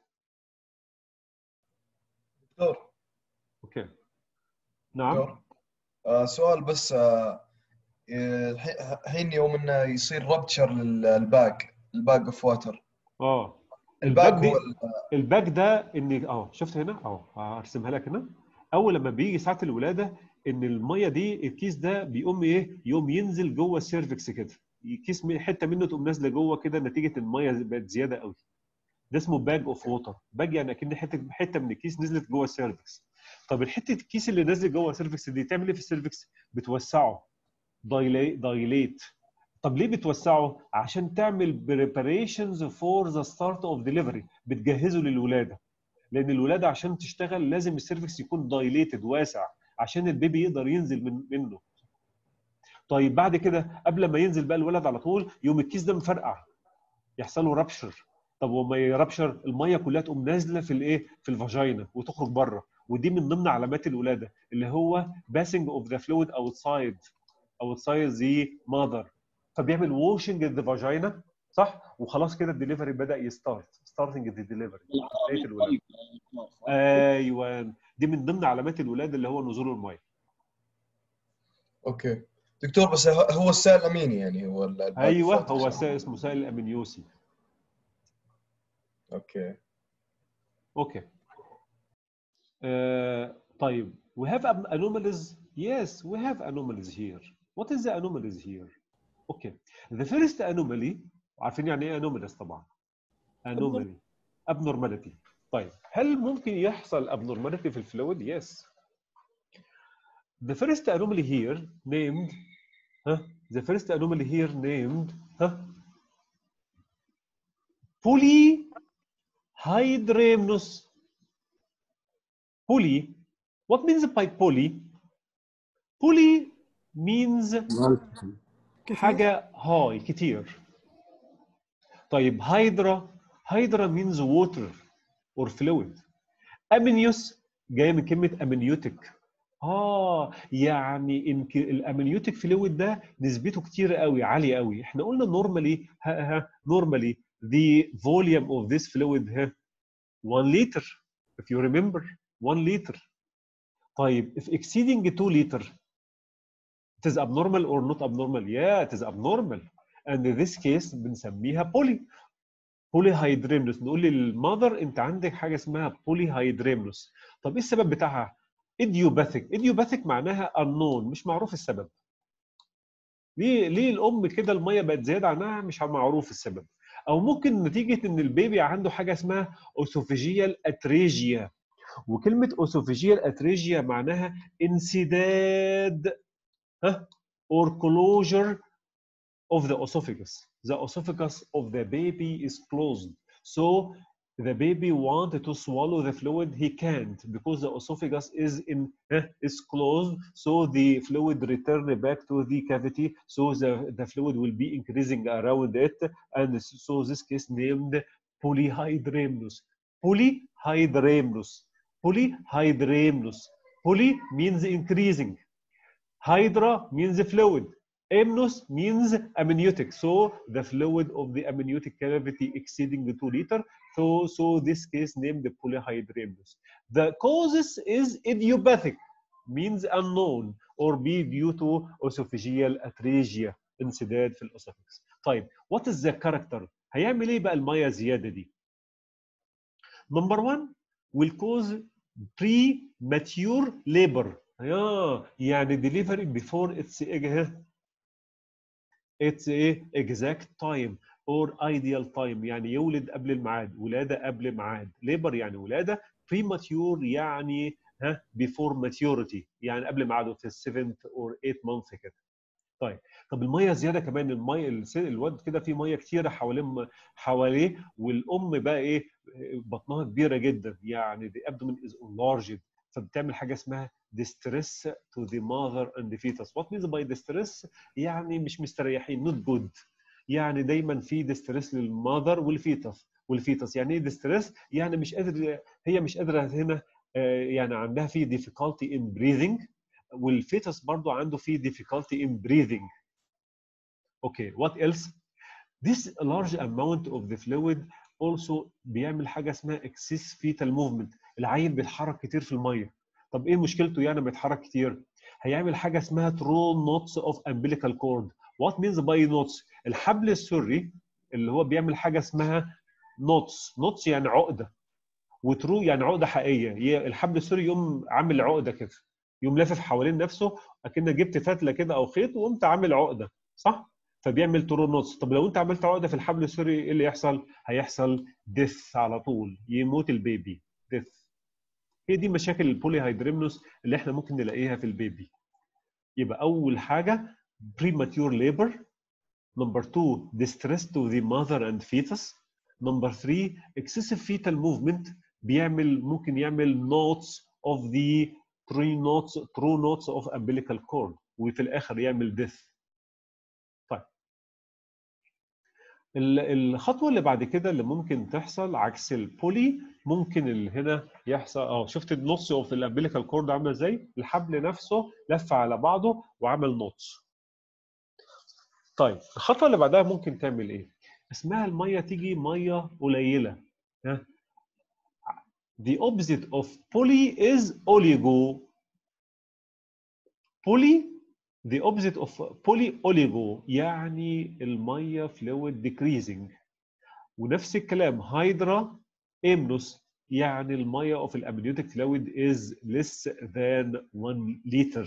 دكتور. اوكي. نعم. دكتور. سؤال بس. الحين يوم انه يصير رابتشر الباج اوف واتر. الباج دي، الباج ده ان شفت هنا هرسمها لك هنا. اول لما بيجي ساعه الولاده ان الميه دي، الكيس ده بيقوم ايه؟ يقوم ينزل جوه السيرفكس كده، كيس حته منه تقوم نازله جوه كده نتيجه الميه بقت زياده قوي. ده اسمه باج اوف ووتر. باج يعني اكن حته من الكيس نزلت جوه السيرفكس. طب الحته الكيس اللي نازل جوه السيرفكس دي تعمل ايه في السيرفكس؟ بتوسعه، دايليت. طب ليه بتوسعه؟ عشان تعمل preparations for the start of delivery، بتجهزه للولاده. لان الولاده عشان تشتغل لازم السيرفكس يكون دايليتد، واسع، عشان البيبي يقدر ينزل منه. طيب بعد كده قبل ما ينزل بقى الولد على طول، يوم الكيس ده مفرقع، يحصل له رابشر. طب وما يربشر الميه كلها تقوم نازله في الايه في الفاجينا وتخرج بره، ودي من ضمن علامات الولاده اللي هو passing of the fluid outside the mother، فبيعمل washing the vagina صح، وخلاص كده الدليفري بدا starting the delivery، بدايه الولاده. ايوه دي من ضمن علامات الولاده اللي هو نزول الميه. اوكي دكتور، بس هو السائل الاميني يعني هو ايوه هو اسمه سائل الامنيوسي. اوكي اوكي طيب we have anomalies. Yes, we have anomalies here. What is the anomalies here? Okay, the first anomaly عارفين يعني ايه anomalies طبعا. anomaly abnormality. طيب هل ممكن يحصل abnormality في الفلويد؟ Yes. The first anomaly here named the first anomaly here named polyhydramnios. Poly, what means by poly? Poly means حاجة هاي كتير. طيب هيدرا means water or fluid. امنيوس جاية من كلمة امنيوتيك. يعني الامنيوتيك فلويد ده نسبته كتير قوي عالية قوي. احنا قلنا normally the volume of this fluid 1 liter if you remember 1 liter. طيب if exceeding 2 liter it is abnormal or not abnormal? Yeah, it is abnormal. And in this case بنسميها polyhydramnios. نقول للمذر انت عندك حاجه اسمها polyhydramnios. طب ايه السبب بتاعها؟ idiopathic معناها unknown، مش معروف السبب. ليه الام كده الميه بقت زياده عنها مش معروف السبب. او ممكن نتيجه ان البيبي عنده حاجه اسمها اوسوفيجيال اتريجيا، وكلمه اوسوفيجيال اتريجيا معناها انسداد or closure of the esophagus. The esophagus of the baby is closed. So the baby wanted to swallow the fluid, he can't because the esophagus is closed. So the fluid return back to the cavity. So the fluid will be increasing around it, and so this case named polyhydramnios. Polyhydramnios. Poly means increasing. Hydra means fluid. Amnios means amniotic. So the fluid of the amniotic cavity exceeding the 2 liter. So this case named polyhydramnios. The causes is idiopathic, means unknown, or be due to esophageal atresia, انسداد في الاسوفكس. طيب what is the character؟ هيعمل ايه بقى الميه زياده دي؟ Number 1 will cause premature labor. يعني delivery before its exact time or ideal time، يعني يولد قبل الميعاد، ولاده قبل ميعاد. labor يعني ولاده، premature يعني before maturity يعني قبل ميعاده في 7 or 8 months كده. طب الميه زياده كمان، الميه الواد كده فيه ميه كتيره حواليه، والام بقى ايه بطنها كبيره جدا، يعني the abdomen is enlarged، فبتعمل حاجه اسمها distress to the mother and the fetus. What means by distress؟ يعني مش مستريحين، not good. يعني دايما في distress للماذر والفيتس. يعني ايه distress؟ يعني هي مش قادره هنا، يعني عندها في difficulty in breathing، والفيتس برضو عنده في difficulty in breathing. Okay, what else? This large amount of the fluid also بيعمل حاجه اسمها excess fetal movement. العيل بيتحرك كتير في الميه. طب ايه مشكلته يعني بيتحرك كتير؟ هيعمل حاجه اسمها true knots of umbilical cord. What means by knots؟ الحبل السري اللي هو بيعمل حاجه اسمها knots يعني عقده، وترو يعني عقده حقيقيه. الحبل السري يقوم عامل عقده كده، يقوم لافف حوالين نفسه اكنك جبت فتله كده او خيط وقمت عامل عقده، صح؟ فبيعمل ترو نوتس. طب لو انت عملت عقده في الحبل السري ايه اللي يحصل؟ هيحصل ديث على طول، يموت البيبي، ديث. هي دي مشاكل البوليهايدرامنوس اللي احنا ممكن نلاقيها في البيبي. يبقى اول حاجه premature labor. Number 2 distress to the mother and fetus. Number 3 excessive fetal movement ممكن يعمل knots of the true knots of umbilical cord، وفي الاخر يعمل death. طيب الخطوه اللي بعد كده اللي ممكن تحصل عكس البولي، ممكن اللي هنا يحصل شفت النص في الامبليكال كورد عامله ازاي؟ الحبل نفسه لف على بعضه وعمل نص. طيب الخطوه اللي بعدها ممكن تعمل ايه؟ اسمها الميه تيجي ميه قليله. ها؟ The opposite of poly is oligo. Poly the opposite of poly oligo يعني الميه fluid decreasing. ونفس الكلام هيدرا امنوس يعني الميه of الامنيوتيك fluid is less than 1 liter,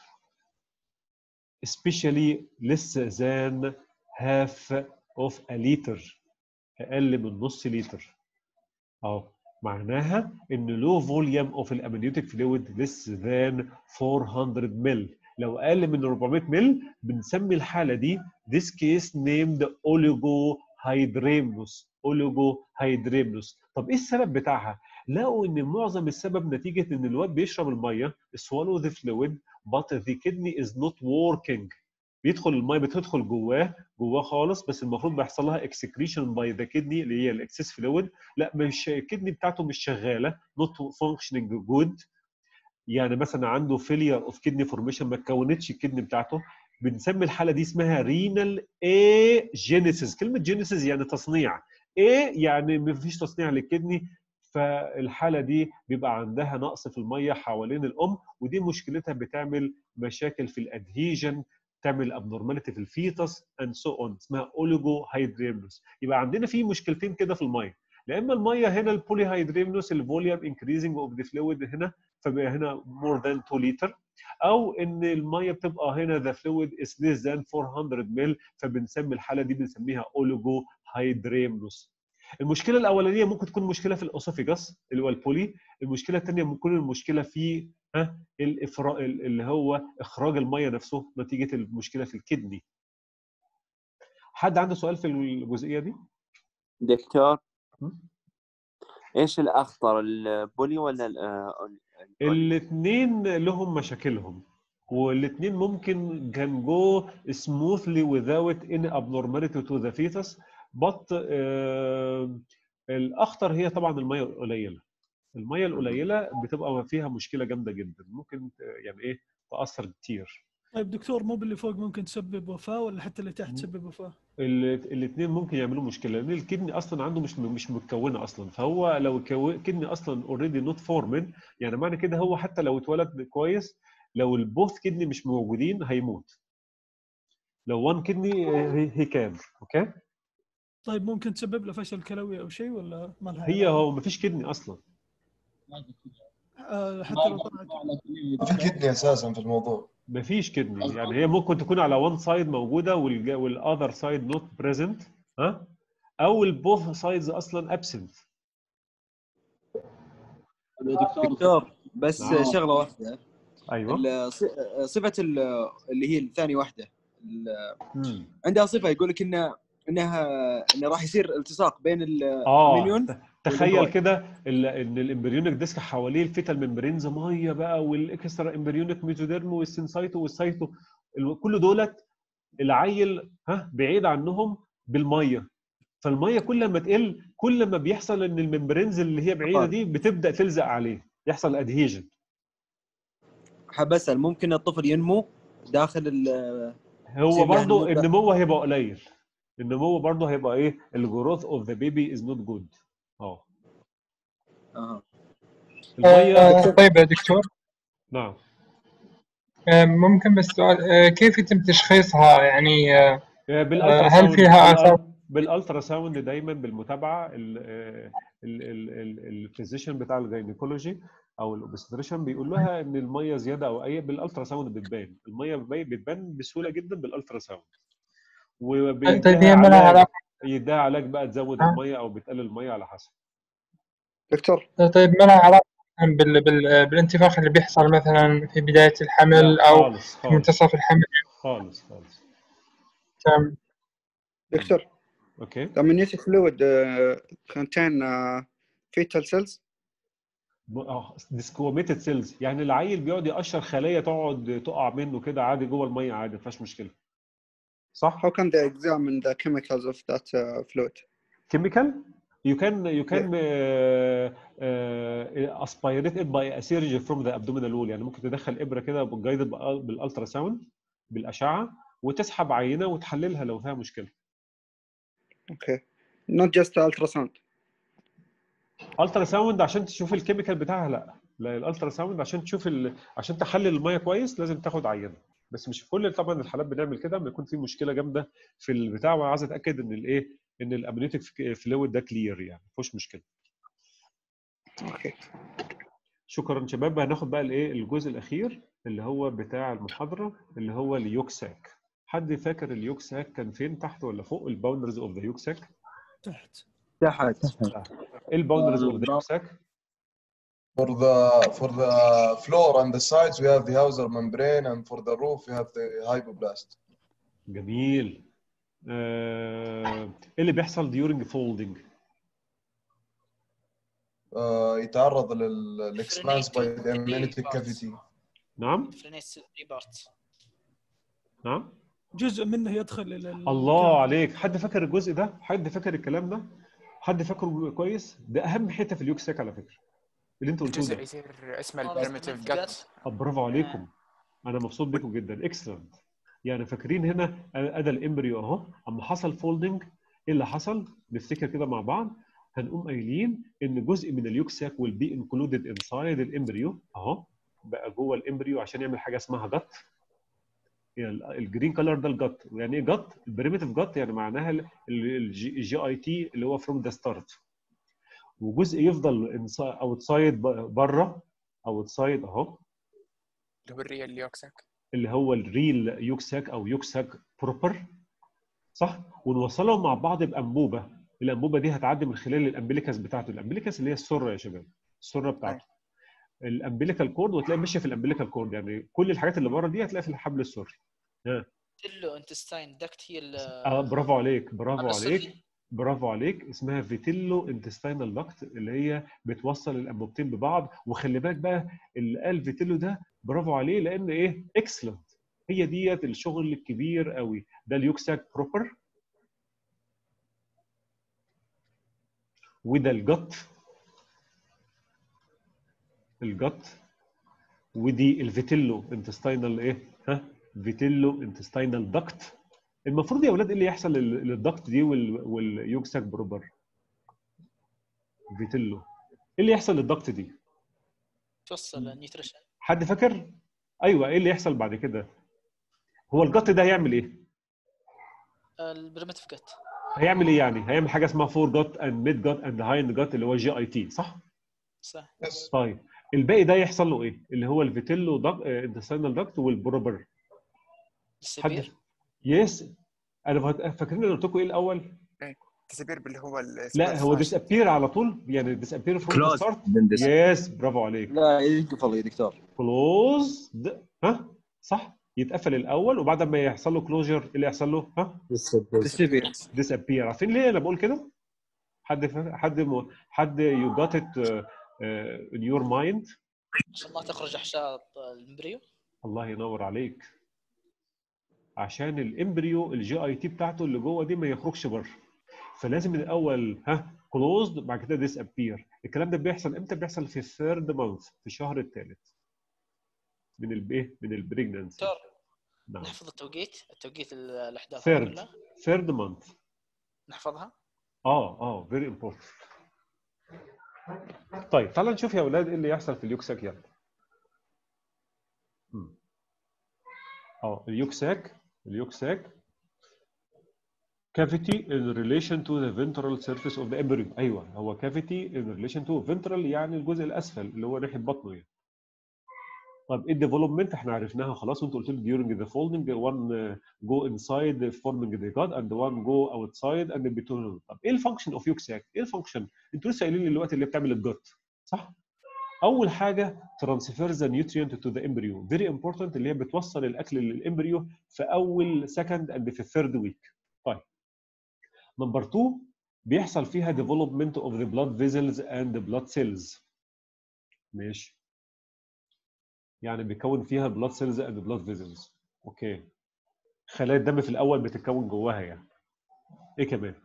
especially less than half of a liter اقل من نص لتر. معناها ان low volume of الامنيوتيك fluid less than 400 مل. لو اقل من 400 مل بنسمي الحاله دي this case named oligohydramnios. oligohydramnios. طب ايه السبب بتاعها؟ لقوا ان معظم السبب نتيجه ان الواد بيشرب الميه swallow the fluid but the kidney is not working. بيدخل الميه بتدخل جواه خالص، بس المفروض بيحصل لها اكسكريشن باي ذا كدني اللي هي الاكسس فلويد. لا، مش الكدني بتاعته مش شغاله، نوت فانكشننج جود. يعني مثلا عنده فيلير اوف كدني فورميشن، ما اتكونتش الكدني بتاعته. بنسمي الحاله دي اسمها رينال ايجينيسيس. كلمه جينيسيس يعني تصنيع، ايه يعني ما فيش تصنيع للكدني. فالحاله دي بيبقى عندها نقص في الميه حوالين الام، ودي مشكلتها بتعمل مشاكل في الادهيجن، تعمل ابنورماليتي في الفيتس اند سو اون، اسمها اوليجو هيدريمنوس. يبقى عندنا في مشكلتين كده في الميه. لا اما الميه هنا البولي هيدريمنوس الفوليوم انكريزنج اوف ذا فلويد هنا، فبقى هنا more than 2 لتر، او ان الميه بتبقى هنا the fluid is less than 400 مل، فبنسمي الحاله دي بنسميها اوليجو هيدريمنوس. المشكله الاولانيه ممكن تكون مشكله في الاسوفيجاس اللي هو البولي. المشكله الثانيه ممكن تكون المشكله في اللي هو اخراج الميه نفسه نتيجه المشكله في الكدني. حد عنده سؤال في الجزئيه دي؟ دكتور ايش الاخطر، البولي ولا الاثنين لهم مشاكلهم، والاثنين ممكن can go smoothly without any abnormality to the fetus but الاخطر هي طبعا الميه القليله. الميه القليله بتبقى فيها مشكله جامده جدا، ممكن يعني ايه تاثر كتير. طيب دكتور، مو باللي فوق ممكن تسبب وفاه ولا حتى اللي تحت تسبب وفاه؟ الاثنين ممكن يعملوا مشكله، لان الكدني اصلا عنده مش متكونه اصلا. فهو لو الكدني اصلا اوريدي نوت فورمد، يعني معنى كده هو حتى لو اتولد كويس، لو البوث كدني مش موجودين هيموت. لو وان كدني هي كان اوكي. طيب ممكن تسبب له فشل كلوي او شيء ولا ما لها؟ هو ما فيش كدني اصلا. حتى لو طلعت ما في كدني اساسا في الموضوع. ما فيش كدني، يعني هي ممكن تكون على وان سايد موجوده والاذر سايد نوت بريزنت، او البوث سايدز اصلا ابسنت. دكتور بس شغله واحده. ايوه. صفه اللي هي الثانيه واحده عندها صفه يقول لك انه راح يصير التصاق بين المينيون. تخيل كده ان الامبريونيك ديسك حواليه الفيتال ممبرينز ميه بقى، والاكسترا امبريونيك ميزوديرم والسينسايتو والسايتو، كل دولت العيل بعيد عنهم بالميه. فالميه كل ما تقل كل ما بيحصل ان الممبرينز اللي هي بعيده دي بتبدا تلزق عليه، يحصل ادهيجن. حاب اسال، ممكن الطفل ينمو داخل هو برضه النمو هيبقى قليل. النمو برضه هيبقى ايه؟ الجروث اوف ذا بيبي از نوت جود. طيب يا دكتور. نعم. ممكن بس سؤال، كيف يتم تشخيصها يعني؟ هل فيها آثار؟ بالالترا ساوند دايما بالمتابعه. الفيزيشن بتاع الجينيكولوجي او الاوبستريشن بيقول لها ان الميه زياده او اي، بالالترا ساوند بتبان. الميه بتبان بسهوله جدا بالالترا ساوند. ويديها علاج بقى تزود الميه او بتقلل الميه على حسب. دكتور طيب ما لها علاقه بالانتفاخ اللي بيحصل مثلا في بدايه الحمل او في منتصف الحمل؟ خالص. تمام دكتور. اوكي. The amniotic fluid contain fetal cells. ديسكوميتد سيلز، يعني العيل بيقعد يقشر خلايا تقعد تقع منه كده عادي جوه الميه عادي، ما فيهاش مشكله. صح؟ How can they examine the chemicals of that fluid? Chemical? You can aspirate it by a surge from the abdominal wall. يعني ممكن تدخل ابره كده جايدد بالالترا ساوند بالاشعه وتسحب عينه وتحللها لو فيها مشكله. Okay. Not just ultrasound. الترا ساوند عشان تشوف الكيميكال بتاعها لا الالترا ساوند عشان تشوف عشان تحلل الميه كويس لازم تاخد عينه، بس مش في كل طبعا الحالات بنعمل كده لما يكون في مشكله جامده في البتاع وعايز اتاكد ان ان الامنيوتيك فلويد ده كلير يعني ما فيهوش مشكله. Okay. شكرا شباب. هناخد بقى الجزء الاخير اللي هو بتاع المحاضره اللي هو اليوكساك. حد فاكر اليوكساك كان فين، تحت ولا فوق الباوندرز اوف ذا يوكساك؟ تحت. ايه الباوندرز اوف ذا يوكساك؟ For the floor and the sides we have the Hauser membrane, and for the roof we have the hypoblast. جميل. ايه اللي بيحصل during folding؟ يتعرض للاكسبانس by the amniotic cavity. نعم؟ نعم؟ جزء منه يدخل الى الله عليك. حد فاكر الجزء ده؟ حد فاكر الكلام ده؟ حد فاكره كويس؟ ده اهم حته في اليوكساك على فكره اللي انتوا قلتوه الجزء ده. يصير اسمه البريمتيف جت. برافو عليكم، انا مبسوط بيكم جدا. اكسلنت. يعني فاكرين هنا ادى الامبريو اهو، اما حصل فولدنج ايه اللي حصل؟ نفتكر كده مع بعض. هنقوم قايلين ان جزء من اليوكساك will be included inside الامبريو اهو، بقى جوه الامبريو عشان يعمل حاجه اسمها جت. الجرين كلر ده الجت. يعني ايه جت؟ البريمتيف جت يعني معناها الجي اي تي اللي هو فروم ذا ستارت. وجزء يفضل اوتسايد بره، اوتسايد اهو اللي هو الريال يوكساك، اللي هو الريل يوكساك او يوكساك بروبر، صح؟ ونوصلهم مع بعض بانبوبه. الانبوبه دي هتعدي من خلال الامبليكاس بتاعته. الامبليكاس اللي هي السره يا شباب، السره بتاعته. الامبليكال كورد، وتلاقي ماشيه في الامبليكال كورد. يعني كل الحاجات اللي بره دي هتلاقي في الحبل السري. ها فيتيلو انتستاين دكت هي برافو عليك، برافو عليك، برافو عليك. اسمها فيتيلو انتستينال داكت اللي هي بتوصل الانبوبتين ببعض. وخلي بالك بقى اللي قال فيتيلو ده برافو عليه، لان ايه؟ اكسلنت. هي ديت الشغل الكبير قوي ده اليوكساك بروبر، وده الجت، الجت، ودي الفيتيلو انتستينال ايه؟ ها؟ فيتيلو انتستينال داكت. المفروض يا اولاد ايه اللي يحصل للدكت دي واليوكساك بروبر؟ فيتيلو. ايه اللي يحصل للدكت دي؟ توصل النيوتريشن. حد فاكر؟ ايوه، ايه اللي يحصل بعد كده؟ هو الجت ده هيعمل ايه؟ البريمتيف جت هيعمل ايه يعني؟ هيعمل حاجه اسمها فور جت اند ميد جت اند هايند جت اللي هو جي اي تي، صح؟ صح. طيب الباقي ده يحصل له ايه؟ اللي هو الفيتيلو انتستينال داكت والبروبر. ديسابير. يس. انا فاكرين انا قلت لكم ايه الاول؟ ديسابير اللي هو لا هو ديسابير على طول، يعني ديسابير فروم ذا ستارت. يس برافو عليك. لا يقفل يا دكتور. كلوز ها صح، يتقفل الاول وبعد ما يحصل له كلوجر اللي يحصل له ها ديسابير. عارفين ليه انا بقول كده؟ حد يو جات ات ان يور مايند عشان ما تخرج احشاء الامبريو. الله ينور عليك. عشان الامبريو الجي اي تي بتاعته اللي جوه دي ما يخرجش بره، فلازم من الاول كلوزد بعد كده ديسابير. الكلام ده بيحصل امتى؟ بيحصل في الثيرد مانث، في الشهر الثالث من الايه؟ من البريجننسي. نعم. نحفظ التوقيت الاحداث كلها ثيرد مانث نحفظها. فيري امبورتنت. طيب تعالوا نشوف يا اولاد ايه اللي يحصل في اليوكساك. يعني اليوكساك cavity in relation to the ventral surface of the embryo. ايوه هو cavity in relation to ventral يعني الجزء الاسفل اللي هو ناحيه بطنه يعني. طب ايه الديفلوبمنت؟ احنا عرفناها خلاص وانت قلت لي during the folding one go inside forming the gut and one go outside and between. طب ايه الفانكشن اوف يوكساك؟ ايه الفانكشن؟ انتوا لسه قايلين لي دلوقتي اللي بتعمل الجت، صح؟ اول حاجه transfer the nutrient to the embryo very important، اللي هي بتوصل الاكل للامبريو في اول سكند and في الثيرد ويك. طيب نمبر 2 بيحصل فيها development of the blood vessels and the blood cells. ماشي، يعني بيكون فيها blood cells and blood vessels. اوكي. خلايا الدم في الاول بتتكون جواها يعني. ايه كمان؟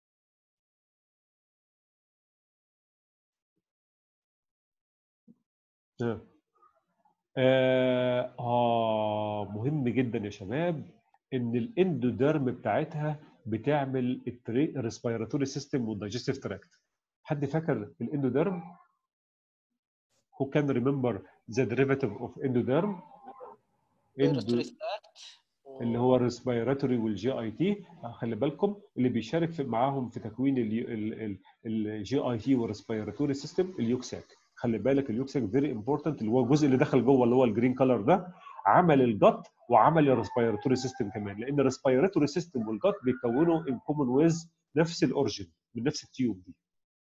مهم جدا يا شباب ان الاندوديرم بتاعتها بتعمل الريسبيراتوري سيستم والدايجستيف تراكت. حد فاكر الاندوديرم؟ Who can remember the derivative of endoderm؟ اللي هو الريسبيراتوري والجي اي تي. خلي بالكم اللي بيشارك معاهم في تكوين الجي اي تي والريسبيراتوري سيستم اليوكساك. خلي بالك اليوكساك فيري امبورتنت، اللي هو الجزء اللي دخل جوه اللي هو الجرين كلر ده، عمل الجت وعمل الريسبيراتوري سيستم كمان، لان الريسبيراتوري سيستم والجت بيكونوا ان كومن ويز نفس الاورجن من نفس التيوب دي.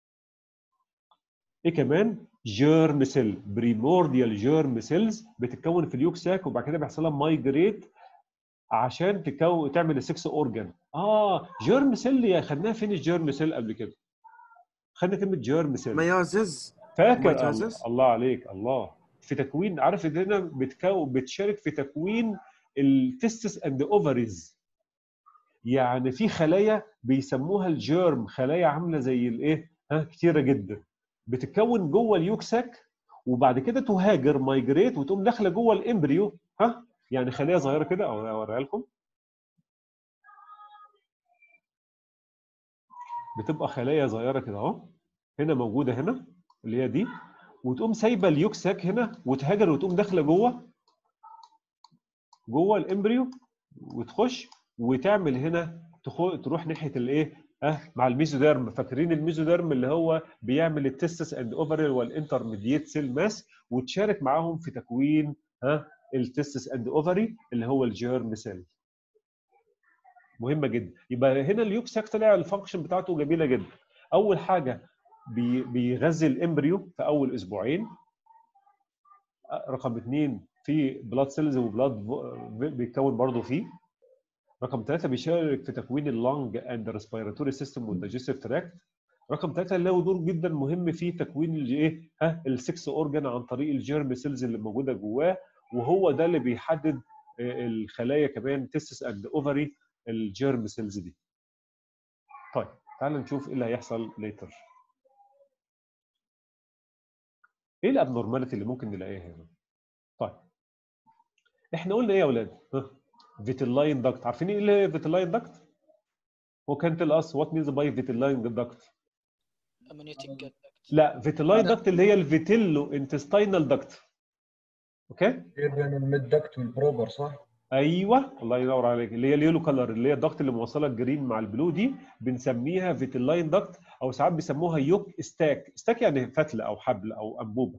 ايه كمان؟ جيرم سيل، بريمورديال جيرم سيلز بتتكون في اليوكساك وبعد كده بيحصل لها مايجريت عشان تعمل السكس اورجان. جيرم سيل خدناها فين الجيرم سيل قبل كده؟ خدنا كلمه جيرم سيل. ميوزز. فاكر؟ الله عليك، الله. في تكوين، عارف ان هنا بتشارك في تكوين التستس اند اوفريز. يعني في خلايا بيسموها الجيرم، خلايا عامله زي الايه؟ كتيره جدا، بتتكون جوه اليوكساك وبعد كده تهاجر مايجريت وتقوم داخله جوه الامبريو. يعني خليه صغيره كده، اوريها لكم. بتبقى خلايا صغيره كده اهو، هنا موجوده هنا اللي هي دي، وتقوم سايبه اليوكساك هنا وتهاجر وتقوم داخله جوه الامبريو وتخش وتعمل هنا تروح ناحيه الايه؟ مع الميزوديرم. فاكرين الميزوديرم اللي هو بيعمل التستس اند اوفريل والانترميديت سيل ماس، وتشارك معاهم في تكوين التستس اند اوفري اللي هو الجيرم سيل. مهمه جدا. يبقى هنا اليوكساك طلع الفانكشن بتاعته جميله جدا. اول حاجه بيغذي الامبريو في اول اسبوعين. رقم 2 في بلاد سيلز وبلاد بيتكون برضه فيه. رقم 3 بيشارك في تكوين اللنج اند ريسبيراتوري سيستم والدايجستيف تراكت. رقم 3 له دور جدا مهم في تكوين الايه؟ السكس اورجان عن طريق الجيرم سيلز اللي موجوده جواه، وهو ده اللي بيحدد الخلايا كمان تستس اند اوفري الجيرم سيلز دي. طيب تعالوا نشوف ايه اللي هيحصل ليتر. ايه الابنورماليتي اللي ممكن نلاقيها هنا؟ طيب احنا قلنا ايه يا اولاد؟ فيتيلاين داكت. عارفين ايه اللي هي فيتيلاين داكت؟ هو كان تيل اس وات مينز باي فيتيلاين داكت؟ لا، فيتيلاين داكت اللي هي الفيتيلو انتستينال داكت. اوكي؟ بين الميد داكت والبروبر صح؟ ايوه الله ينور عليك، اللي هي اليلو كلر، اللي هي الدكت اللي موصله الجرين مع البلو دي بنسميها فيتيلاين داكت، او ساعات بيسموها يوك ستاك. ستاك يعني فتل او حبل او انبوبه.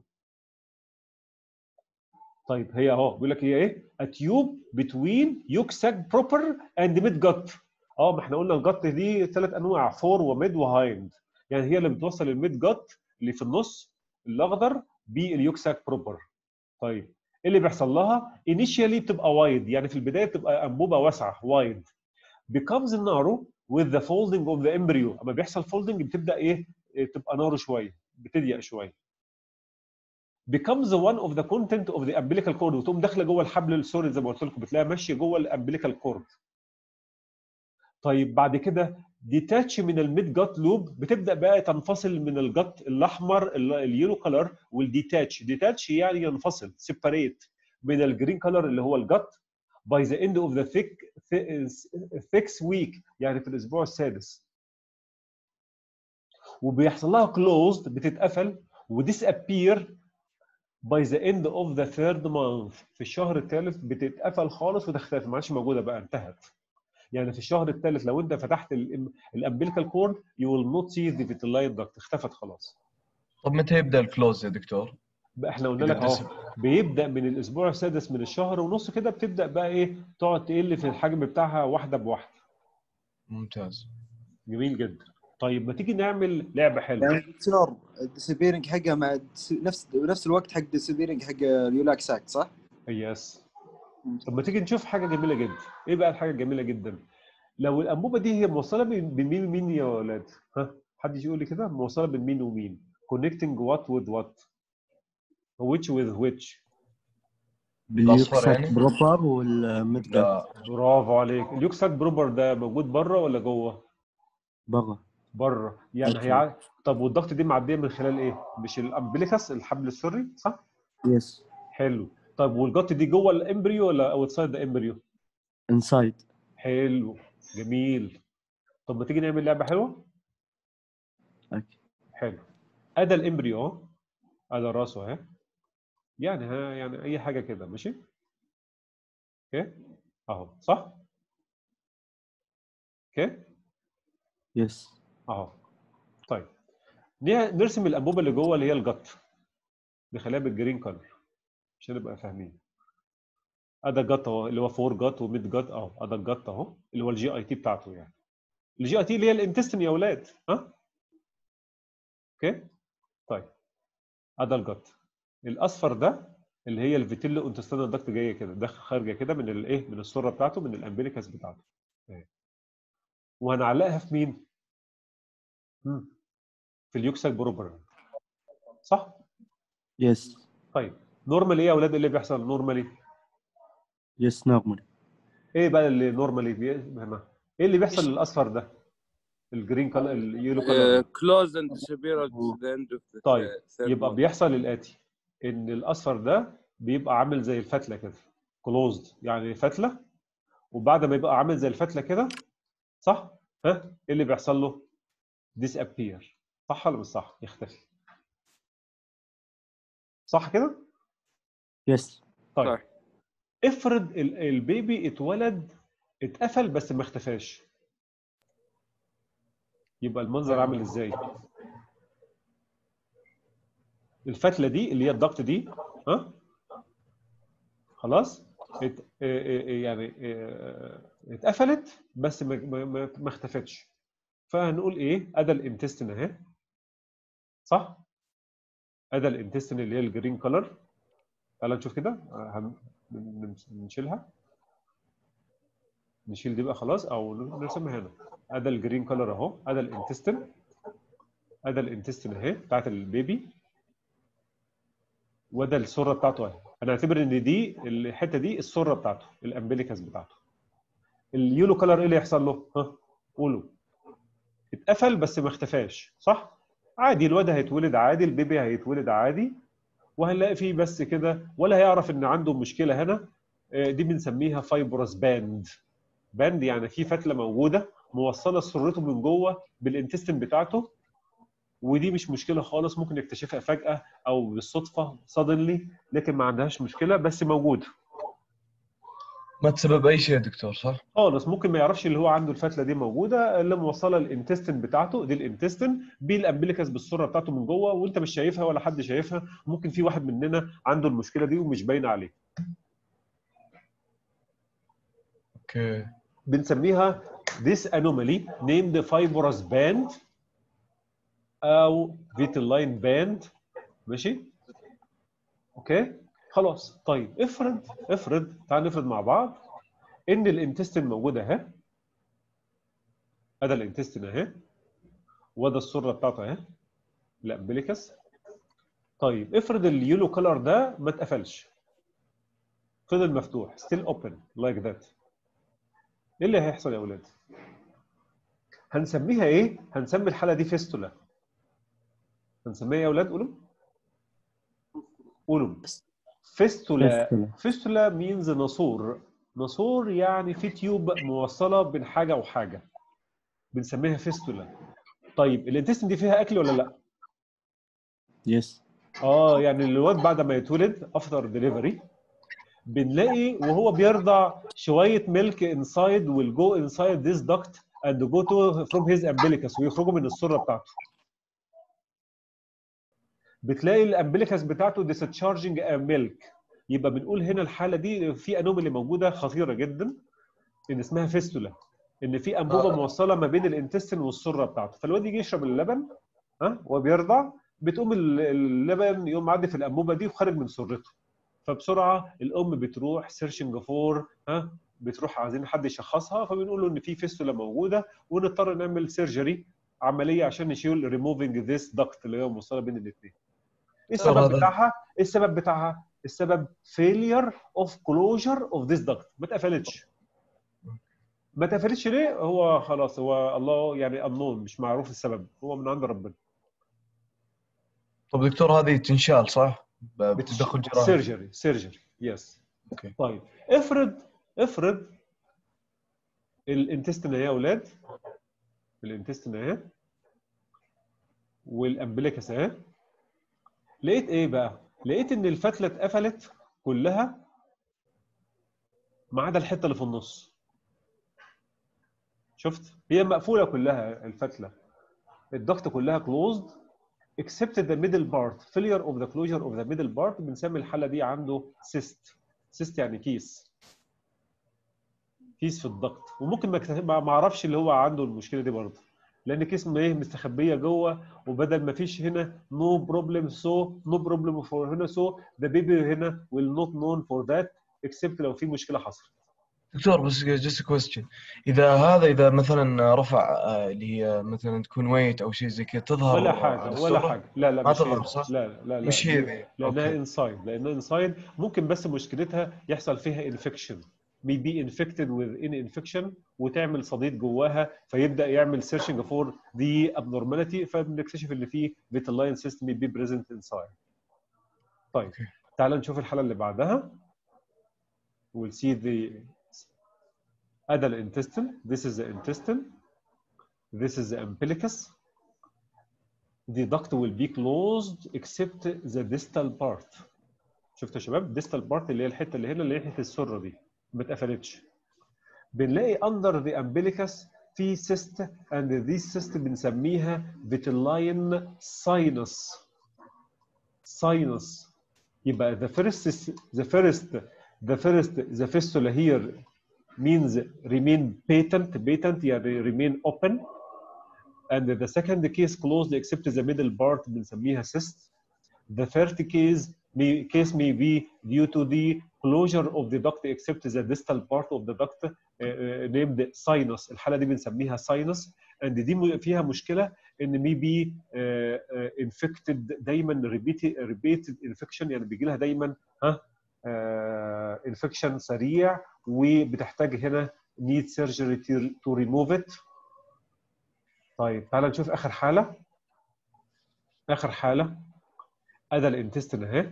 طيب هي اهو بيقول لك هي ايه؟ اتيوب بتوين يوكساك بروبر اند ميد جت. ما احنا قلنا الجت دي 3 انواع، فور وميد وهايند. يعني هي اللي بتوصل الميد جت اللي في النص الاخضر باليوكساك بروبر. طيب ايه اللي بيحصل لها؟ انيشيالي بتبقى وايد، يعني في البدايه بتبقى انبوبه واسعه وايد. becomes narrow with the folding of the embryo. اما بيحصل فولدنج بتبدا ايه؟ تبقى نارو شويه، بتضيق شويه. becomes one of the content of the umbilical cord، وتقوم داخله جوه الحبل السوري زي ما قلت لكم، بتلاقيها ماشيه جوه الامبليكال كورد. طيب بعد كده ديتاتش من الميد جات لوب، بتبدا بقى تنفصل من الجات الاحمر اليلو كلر، والديتاتش ديتاتش يعني ينفصل سيباريت من الجرين كلر اللي هو الجات by the end of the sixth week، يعني في الاسبوع السادس. وبيحصل لها closed، بتتقفل وديسابير by the end of the third month. في الشهر الثالث بتتقفل خالص وتختفي، ما عادش موجوده بقى، انتهت. يعني في الشهر الثالث لو انت فتحت الامبليكال كورد you will not see the vitelline duct، اختفت خلاص. طب متى يبدا الكلوز يا دكتور؟ احنا قلنا لك اهو بيبدا من الاسبوع السادس من الشهر ونص كده، بتبدا بقى ايه؟ تقعد تقل في الحجم بتاعها واحده بواحده. ممتاز، جميل جدا. طيب ما تيجي نعمل لعبه حلوه. يعني دكتور الديسبيرنج حقها مع نفس الوقت حق الديسبيرنج حق اليولاك ساك صح؟ يس. طب ما تيجي نشوف حاجه جميله جدا. ايه بقى الحاجه الجميله جدا؟ لو الانبوبه دي هي موصله بين مين ومين يا ولاد؟ حد يقول لي كده، موصله بين مين ومين؟ connecting what with what؟ which with which؟ الأصفر يعني؟ باليوكسات بروبر والميد جت؟ لا برافو عليك. اليوكسات بروبر ده موجود بره ولا جوه؟ بره. بره. يعني هي طب والضغط دي معديه من خلال ايه؟ مش الامبليكس الحبل السري صح؟ يس. حلو. طب والجت دي جوه الامبريو ولا اوتسايد ذا امبريو؟ انسايد. حلو جميل. طب ما تيجي نعمل لعبه حلوه؟ اوكي. حلو. ادي الامبريو اهو، ادي راسه اهي، يعني ها يعني اي حاجه كده ماشي؟ اوكي اهو صح؟ اوكي يس. اهو. طيب نرسم الانبوبه اللي جوه اللي هي الجت، نخليها بالجرين كلر عشان نبقى فاهمين. ادي الجت اهو اللي هو 4 جت وميد جت اهو، ادي الجت اهو اللي هو الجي اي تي بتاعته. يعني الجي اي تي اللي هي الانتستين يا اولاد ها؟ اوكي طيب ادي الجت. الاصفر ده اللي هي الفيتيلو انتستينال داكت جايه كده داخل خارجه كده من الايه؟ من السره بتاعته، من الامبليكس بتاعته. وهنعلقها في مين؟ في اليوكسال بروبر صح؟ يس. طيب نورمالي ايه يا اولاد اللي بيحصل نورمالي؟ يس نورمالي. ايه بقى اللي نورمالي ايه اللي بيحصل للاصفر ده؟ الجرين كلر اليلو كلر close and disappear at the end of the طيب third يبقى month. بيحصل الاتي، ان الاصفر ده بيبقى عامل زي الفتله كده كلوزد، يعني فتله، وبعد ما يبقى عامل زي الفتله كده صح؟ ها ايه اللي بيحصل له؟ disappear صح ولا مش صح؟ يختفي صح كده؟ يس. طيب افرض البيبي اتولد اتقفل بس ما اختفاش، يبقى المنظر عامل ازاي؟ الفتله دي اللي هي الضغط دي ها خلاص يعني اتقفلت بس ما اختفتش. فهنقول ايه؟ ادى الانتستين اهي صح؟ ادى الانتستين اللي هي الجرين كلر. تعالى نشوف كده نشيلها، نشيل دي بقى خلاص او نرسمها هنا. ادى الجرين كلر اهو، ادى الانتستين، ادى الانتستين اهي بتاعت البيبي، وده السره بتاعته اهي. هنعتبر ان دي الحته دي السره بتاعته الامبليكس بتاعته. اليولو كلر ايه اللي يحصل له؟ ها قولوا. اتقفل بس ما اختفاش صح؟ عادي الواد هيتولد عادي، البيبي هيتولد عادي، وهنلاقي فيه بس كده ولا هيعرف ان عنده مشكله هنا. دي بنسميها فايبروس باند. باند يعني في فتله موجوده موصله سرته من جوه بالانتستين بتاعته، ودي مش مشكله خالص، ممكن يكتشفها فجاه او بالصدفه suddenly، لكن ما عندهاش مشكله بس موجوده. ما تسبب اي شيء يا دكتور صح؟ خالص، ممكن ما يعرفش اللي هو عنده الفتله دي موجوده اللي موصله الانتستين بتاعته، دي الانتستين بالامبليكس بالصوره بتاعته من جوه، وانت مش شايفها ولا حد شايفها. ممكن في واحد مننا عنده المشكله دي ومش باينه عليه. اوكي. بنسميها this anomaly named fibrous band او vitelline band ماشي؟ اوكي؟ خلاص. طيب افرض تعال نفرض مع بعض ان الانتستين موجوده اهي، ادي الانتستين اهي، وده السره بتاعته اهي الامبليكس. طيب افرض اليولو كلر ده ما اتقفلش، فضل مفتوح still open like that، ايه اللي هيحصل يا اولاد؟ هنسميها ايه؟ هنسمي الحاله دي فيستولا. هنسميها ايه يا اولاد؟ قولوا فيستولا. فيستولا means ناسور. ناسور يعني في تيوب موصله بين حاجه وحاجه، بنسميها فيستولا. طيب الانتستين دي فيها اكل ولا لا؟ يس. يعني الواد بعد ما يتولد افتر ديليفري بنلاقي وهو بيرضع شويه ميلك انسايد will go inside this duct and go to from his umbilicus، ويخرجوا من السره بتاعته. بتلاقي الامبليكس بتاعته discharging milk. يبقى بنقول هنا الحاله دي في انومالي موجوده خطيره جدا ان اسمها فيستولا، ان في انبوبه موصله ما بين الانتستين والسره بتاعته. فالواد يجي يشرب اللبن وبيرضع، بتقوم اللبن يقوم معدي في الانبوبه دي وخارج من سرته. فبسرعه الام بتروح سيرشنج فور بتروح عايزين حد يشخصها، فبنقول له ان في فيستولا موجوده ونضطر نعمل سيرجري، عمليه عشان نشيل ريموفينج ذيس داكت اللي هي موصله بين الاثنين. ايه السبب بتاعها؟ السبب بتاعها السبب failure of closure of this duct. ما اتقفلتش. ما اتقفلتش ليه؟ هو خلاص هو الله يعني unknown، مش معروف السبب، هو من عند ربنا. طب دكتور هذه تنشال صح؟ بتدخل جراحي. سيرجري يس. اوكي. طيب افرض الانتستين اهي يا اولاد، الانتستين اهي والامبليكس اهي، لقيت ايه بقى؟ لقيت ان الفتله اتقفلت كلها ما عدا الحته اللي في النص. شفت؟ هي مقفوله كلها الفتله، الضغط كلها closed except the middle part. failure of the closure of the middle part بنسمي الحاله دي عنده cyst يعني كيس في الضغط. وممكن ما اعرفش اللي هو عنده المشكله دي برضه، لان كيس ايه مستخبيه جوه، وبدل ما فيش هنا no problem for هنا so the baby هنا will not known for that except لو في مشكله حصلت. دكتور بس just a question، إذا مثلا رفع اللي هي مثلا تكون ويت أو شيء زي كذا تظهر ولا حاجة لا ما مش تظهر هي. صح؟ لا مش هي لأنها انسايد ممكن، بس مشكلتها يحصل فيها انفكشن، may be infected with any infection وتعمل صديد جواها، فيبدأ يعمل searching for the abnormality، فبنكتشف ان في vitelline cyst may be present inside. طيب تعال نشوف الحالة اللي بعدها. we'll see the adult intestine. This is the intestine. This is the umbilicus. The duct will be closed except the distal part. شفتوا يا شباب؟ distal part اللي هي الحته اللي هنا اللي ناحيه السره دي ما اتقفلتش. بنلاقي under the umbilicus في cyst and this cyst بنسميها vitelline sinus. يبقى the fistula here means remain patent يعني remain open, and the second case closed except the middle part بنسميها cyst. The third case may be due to the closure of the duct except the distal part of the duct named sinus. الحالة دي بنسميها sinus، and دي فيها مشكلة إن may be infected دايما repeated infection، يعني بيجي لها دايما infection سريع، وبتحتاج هنا need surgery to remove it. طيب تعال نشوف آخر حالة. أدا الانتستين اهي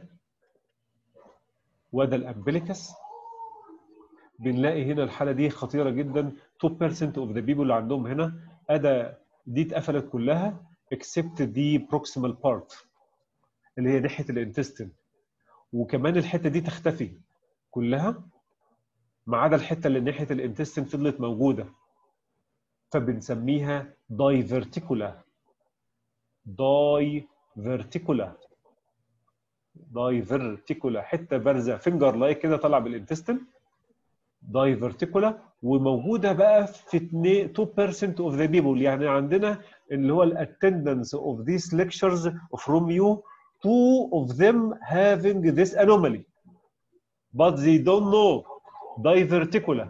وأدا الامبليكس. بنلاقي هنا الحالة دي خطيرة جدا. 2% of the people اللي عندهم هنا أدا دي اتقفلت كلها except the proximal part اللي هي ناحية الانتستين، وكمان الحتة دي تختفي كلها ما عدا الحتة اللي ناحية الانتستين فضلت موجودة، فبنسميها diverticula. حته بارزه فينجر لايك كده طالعه بالانتستين diverticula، وموجوده بقى في 2% of the people. يعني عندنا اللي هو الاتندنس of these lectures from you 2 of them having this anomaly but they don't know. diverticula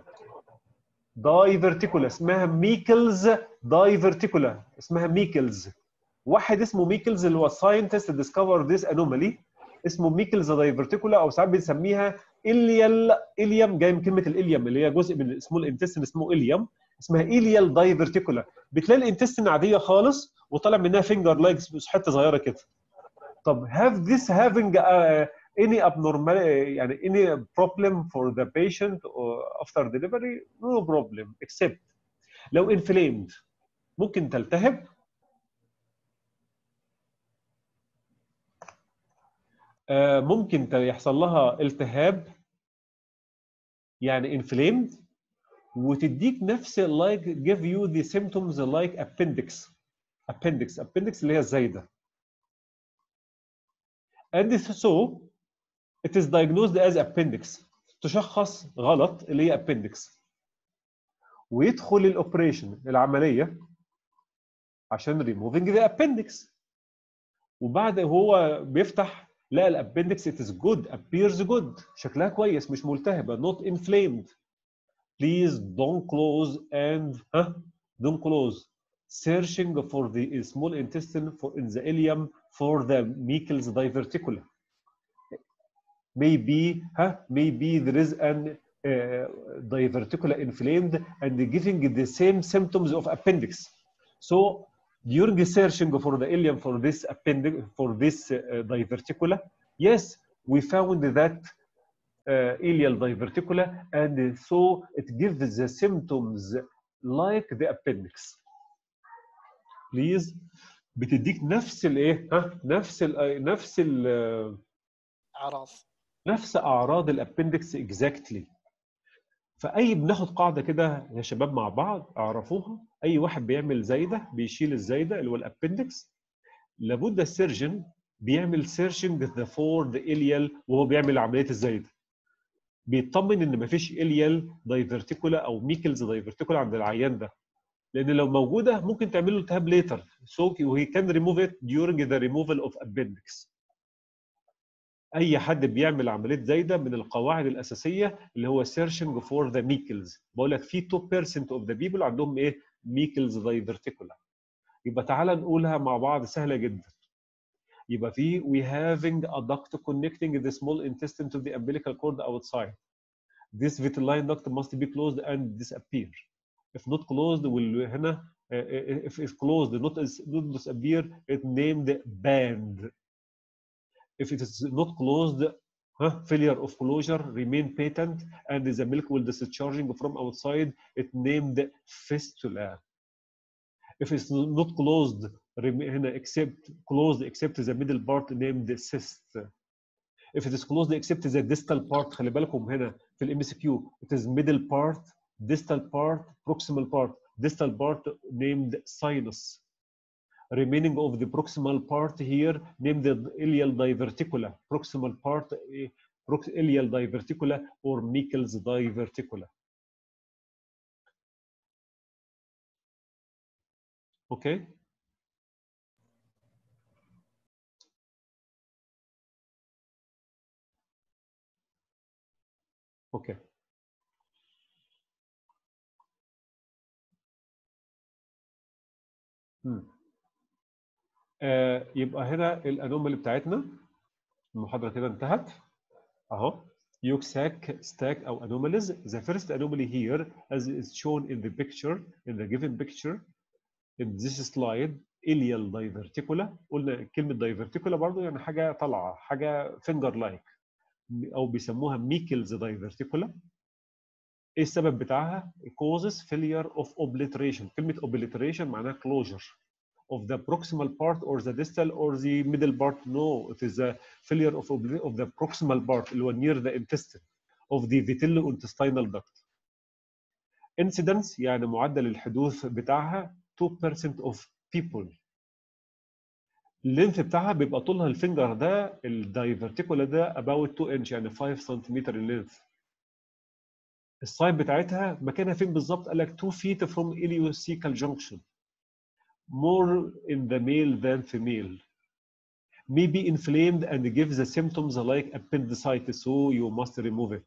اسمها ميكلز diverticula، اسمها ميكلز. واحد اسمه ميكلز اللي هو scientist discovered this anomaly اسمه ميكلز diverticula، او ساعات بنسميها إليم، جاي من كلمه الإليم اللي هي جزء من اسمه الانتستين اسمه إليم، اسمها إليال diverticula. بتلاقي الانتستين عاديه خالص وطالع منها فينجر لايك حته صغيره كده. طب having any abnormal يعني any problem for the patient after delivery? No problem except لو inflamed ممكن تلتهب، ممكن يحصل لها التهاب يعني inflamed، وتديك نفس like give you the symptoms like appendix اللي هي الزايده. and so it is diagnosed as appendix، تشخص غلط اللي هي appendix، ويدخل الاوبريشن العمليه عشان removing the appendix. وبعد هو بيفتح لا الابندكس it is good appears good، شكلها كويس مش ملتهبه not inflamed. please don't close searching for the small intestine in the ileum for the Meckel's diverticula. maybe there is an diverticular inflamed and giving the same symptoms of appendix. So during searching for the ileum for this appendix, for this diverticula, yes, we found that ileal diverticula, and so it gives the symptoms like the appendix. Please بتديك نفس الايه نفس اعراض الابندكس اكزاكتلي. فاي بناخد قاعده كده يا شباب مع بعض اعرفوها، اي واحد بيعمل زايده بيشيل الزايده اللي هو الابندكس، لابد السيرجن بيعمل سيرشنج فور ذا اليال وهو بيعمل عمليه الزايده، بيطمن ان مفيش اليال دايفرتيكولا او ميكلز دايفرتيكولا عند العيان ده، لان لو موجوده ممكن تعمل له التهاب ليتر، so he can remove it during the removal of appendix. اي حد بيعمل عمليه زايده من القواعد الاساسيه اللي هو searching for the meekles، بقول لك في 2% of the people عندهم ايه meekles diverticular. يبقى تعالى نقولها مع بعض سهله جدا. يبقى في we having a duct connecting the small intestine to the umbilical cord outside. This vitelline duct must be closed and disappear. If not closed will هنا if closed not disappear it named band. If it is not closed, failure of closure remain patent and the milk will discharging from outside, it named fistula. If it's not closed هنا except closed except the middle part named cyst. If it is closed except the distal part، خلي بالكم هنا في الام اس كيو it is middle part, distal part, proximal part. Distal part named sinus. Remaining of the proximal part here named the ileal diverticula. Proximal part ileal diverticula or Meckel's diverticula. Okay. Okay. يبقى هنا الانومالي بتاعتنا المحاضره كده انتهت اهو. Yolk-sac stack او anomalies. The first anomaly here as is shown in the picture, in the given picture in this slide, ileal diverticula. قلنا كلمه diverticula برضو يعني حاجه طالعه، حاجه finger like او بيسموها Meckel's diverticula. ايه السبب بتاعها؟ causes failure of obliteration. كلمه obliteration معناها closure of the proximal part or the distal or the middle part. No, it is a failure of the proximal part اللي هو near the intestine of the vitello-intestinal duct. Incidence يعني معدل الحدوث بتاعها 2% of people. اللينث بتاعها بيبقى طولها الفينجر ده الدايفرتيكولا ده about 2 inch يعني 5 سنتيمتر اللينث. السايد بتاعتها مكانها فين بالظبط؟ قال لك 2 feet from ileocecal junction. More in the male than female. May be inflamed and gives the symptoms like appendicitis, so you must remove it.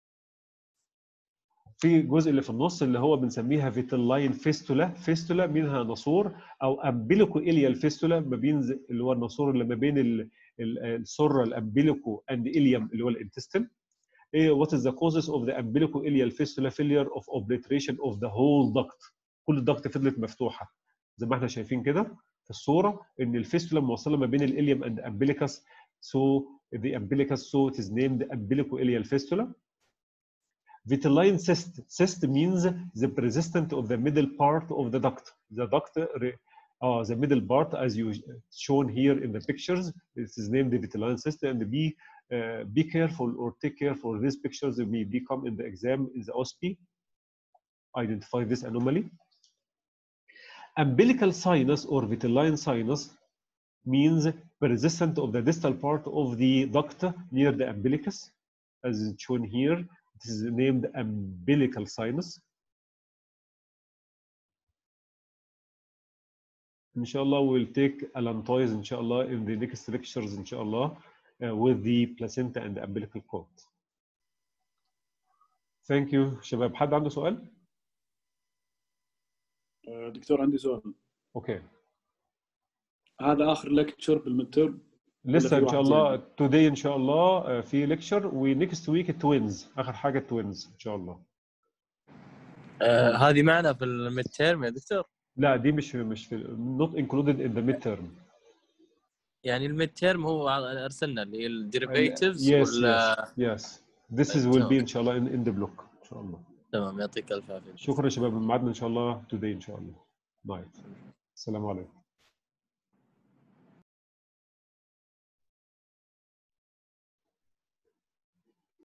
في الجزء اللي في النص اللي هو بنسميها vitelline fistula. fistula منها ناسور او umbilical ileal fistula ما بين اللي هو الناسور اللي ما بين السره الامبليكو and ileum اللي هو الانتستين. What is the causes of the umbilical ileal fistula? Failure of obliteration of the whole duct. كل الدكت فضلت مفتوحه زي ما احنا شايفين كده في الصوره ان الفيستولا موصله ما بين الاليوم and umbilicus. So the umbilicus, so it is named umbilicoileal fistula. Vitelline cyst. Cyst means the persistent of the middle part of the duct. The duct, the middle part, as you shown here in the pictures, this is named the vitelline cyst. And be careful or take care for these pictures. They may become in the exam in the OSP. Identify this anomaly. Umbilical sinus or vitelline sinus means persistent of the distal part of the duct near the umbilicus, as shown here. This is named umbilical sinus. Inshallah, we'll take allantois inshallah in the next lectures inshallah with the placenta and the umbilical cord. Thank you شباب. حد عنده سؤال؟ دكتور عندي سؤال. اوكي. هذا اخر لكتشر بالمتر؟ لسه في ان شاء واحد الله today ان شاء الله في ليكتشر، ونكست ويك التوينز، اخر حاجه التوينز ان شاء الله. هذه معنا في الميد تيرم يا دكتور؟ لا دي مش في not included in the midterm. يعني الميد تيرم هو ارسلنا اللي هي الديريفيتيفز yes this is will be ان شاء الله in the block ان شاء الله. تمام، يعطيك الف عافيه. شكرا يا شباب، ميعادنا ان شاء الله today ان شاء الله. باي، السلام عليكم.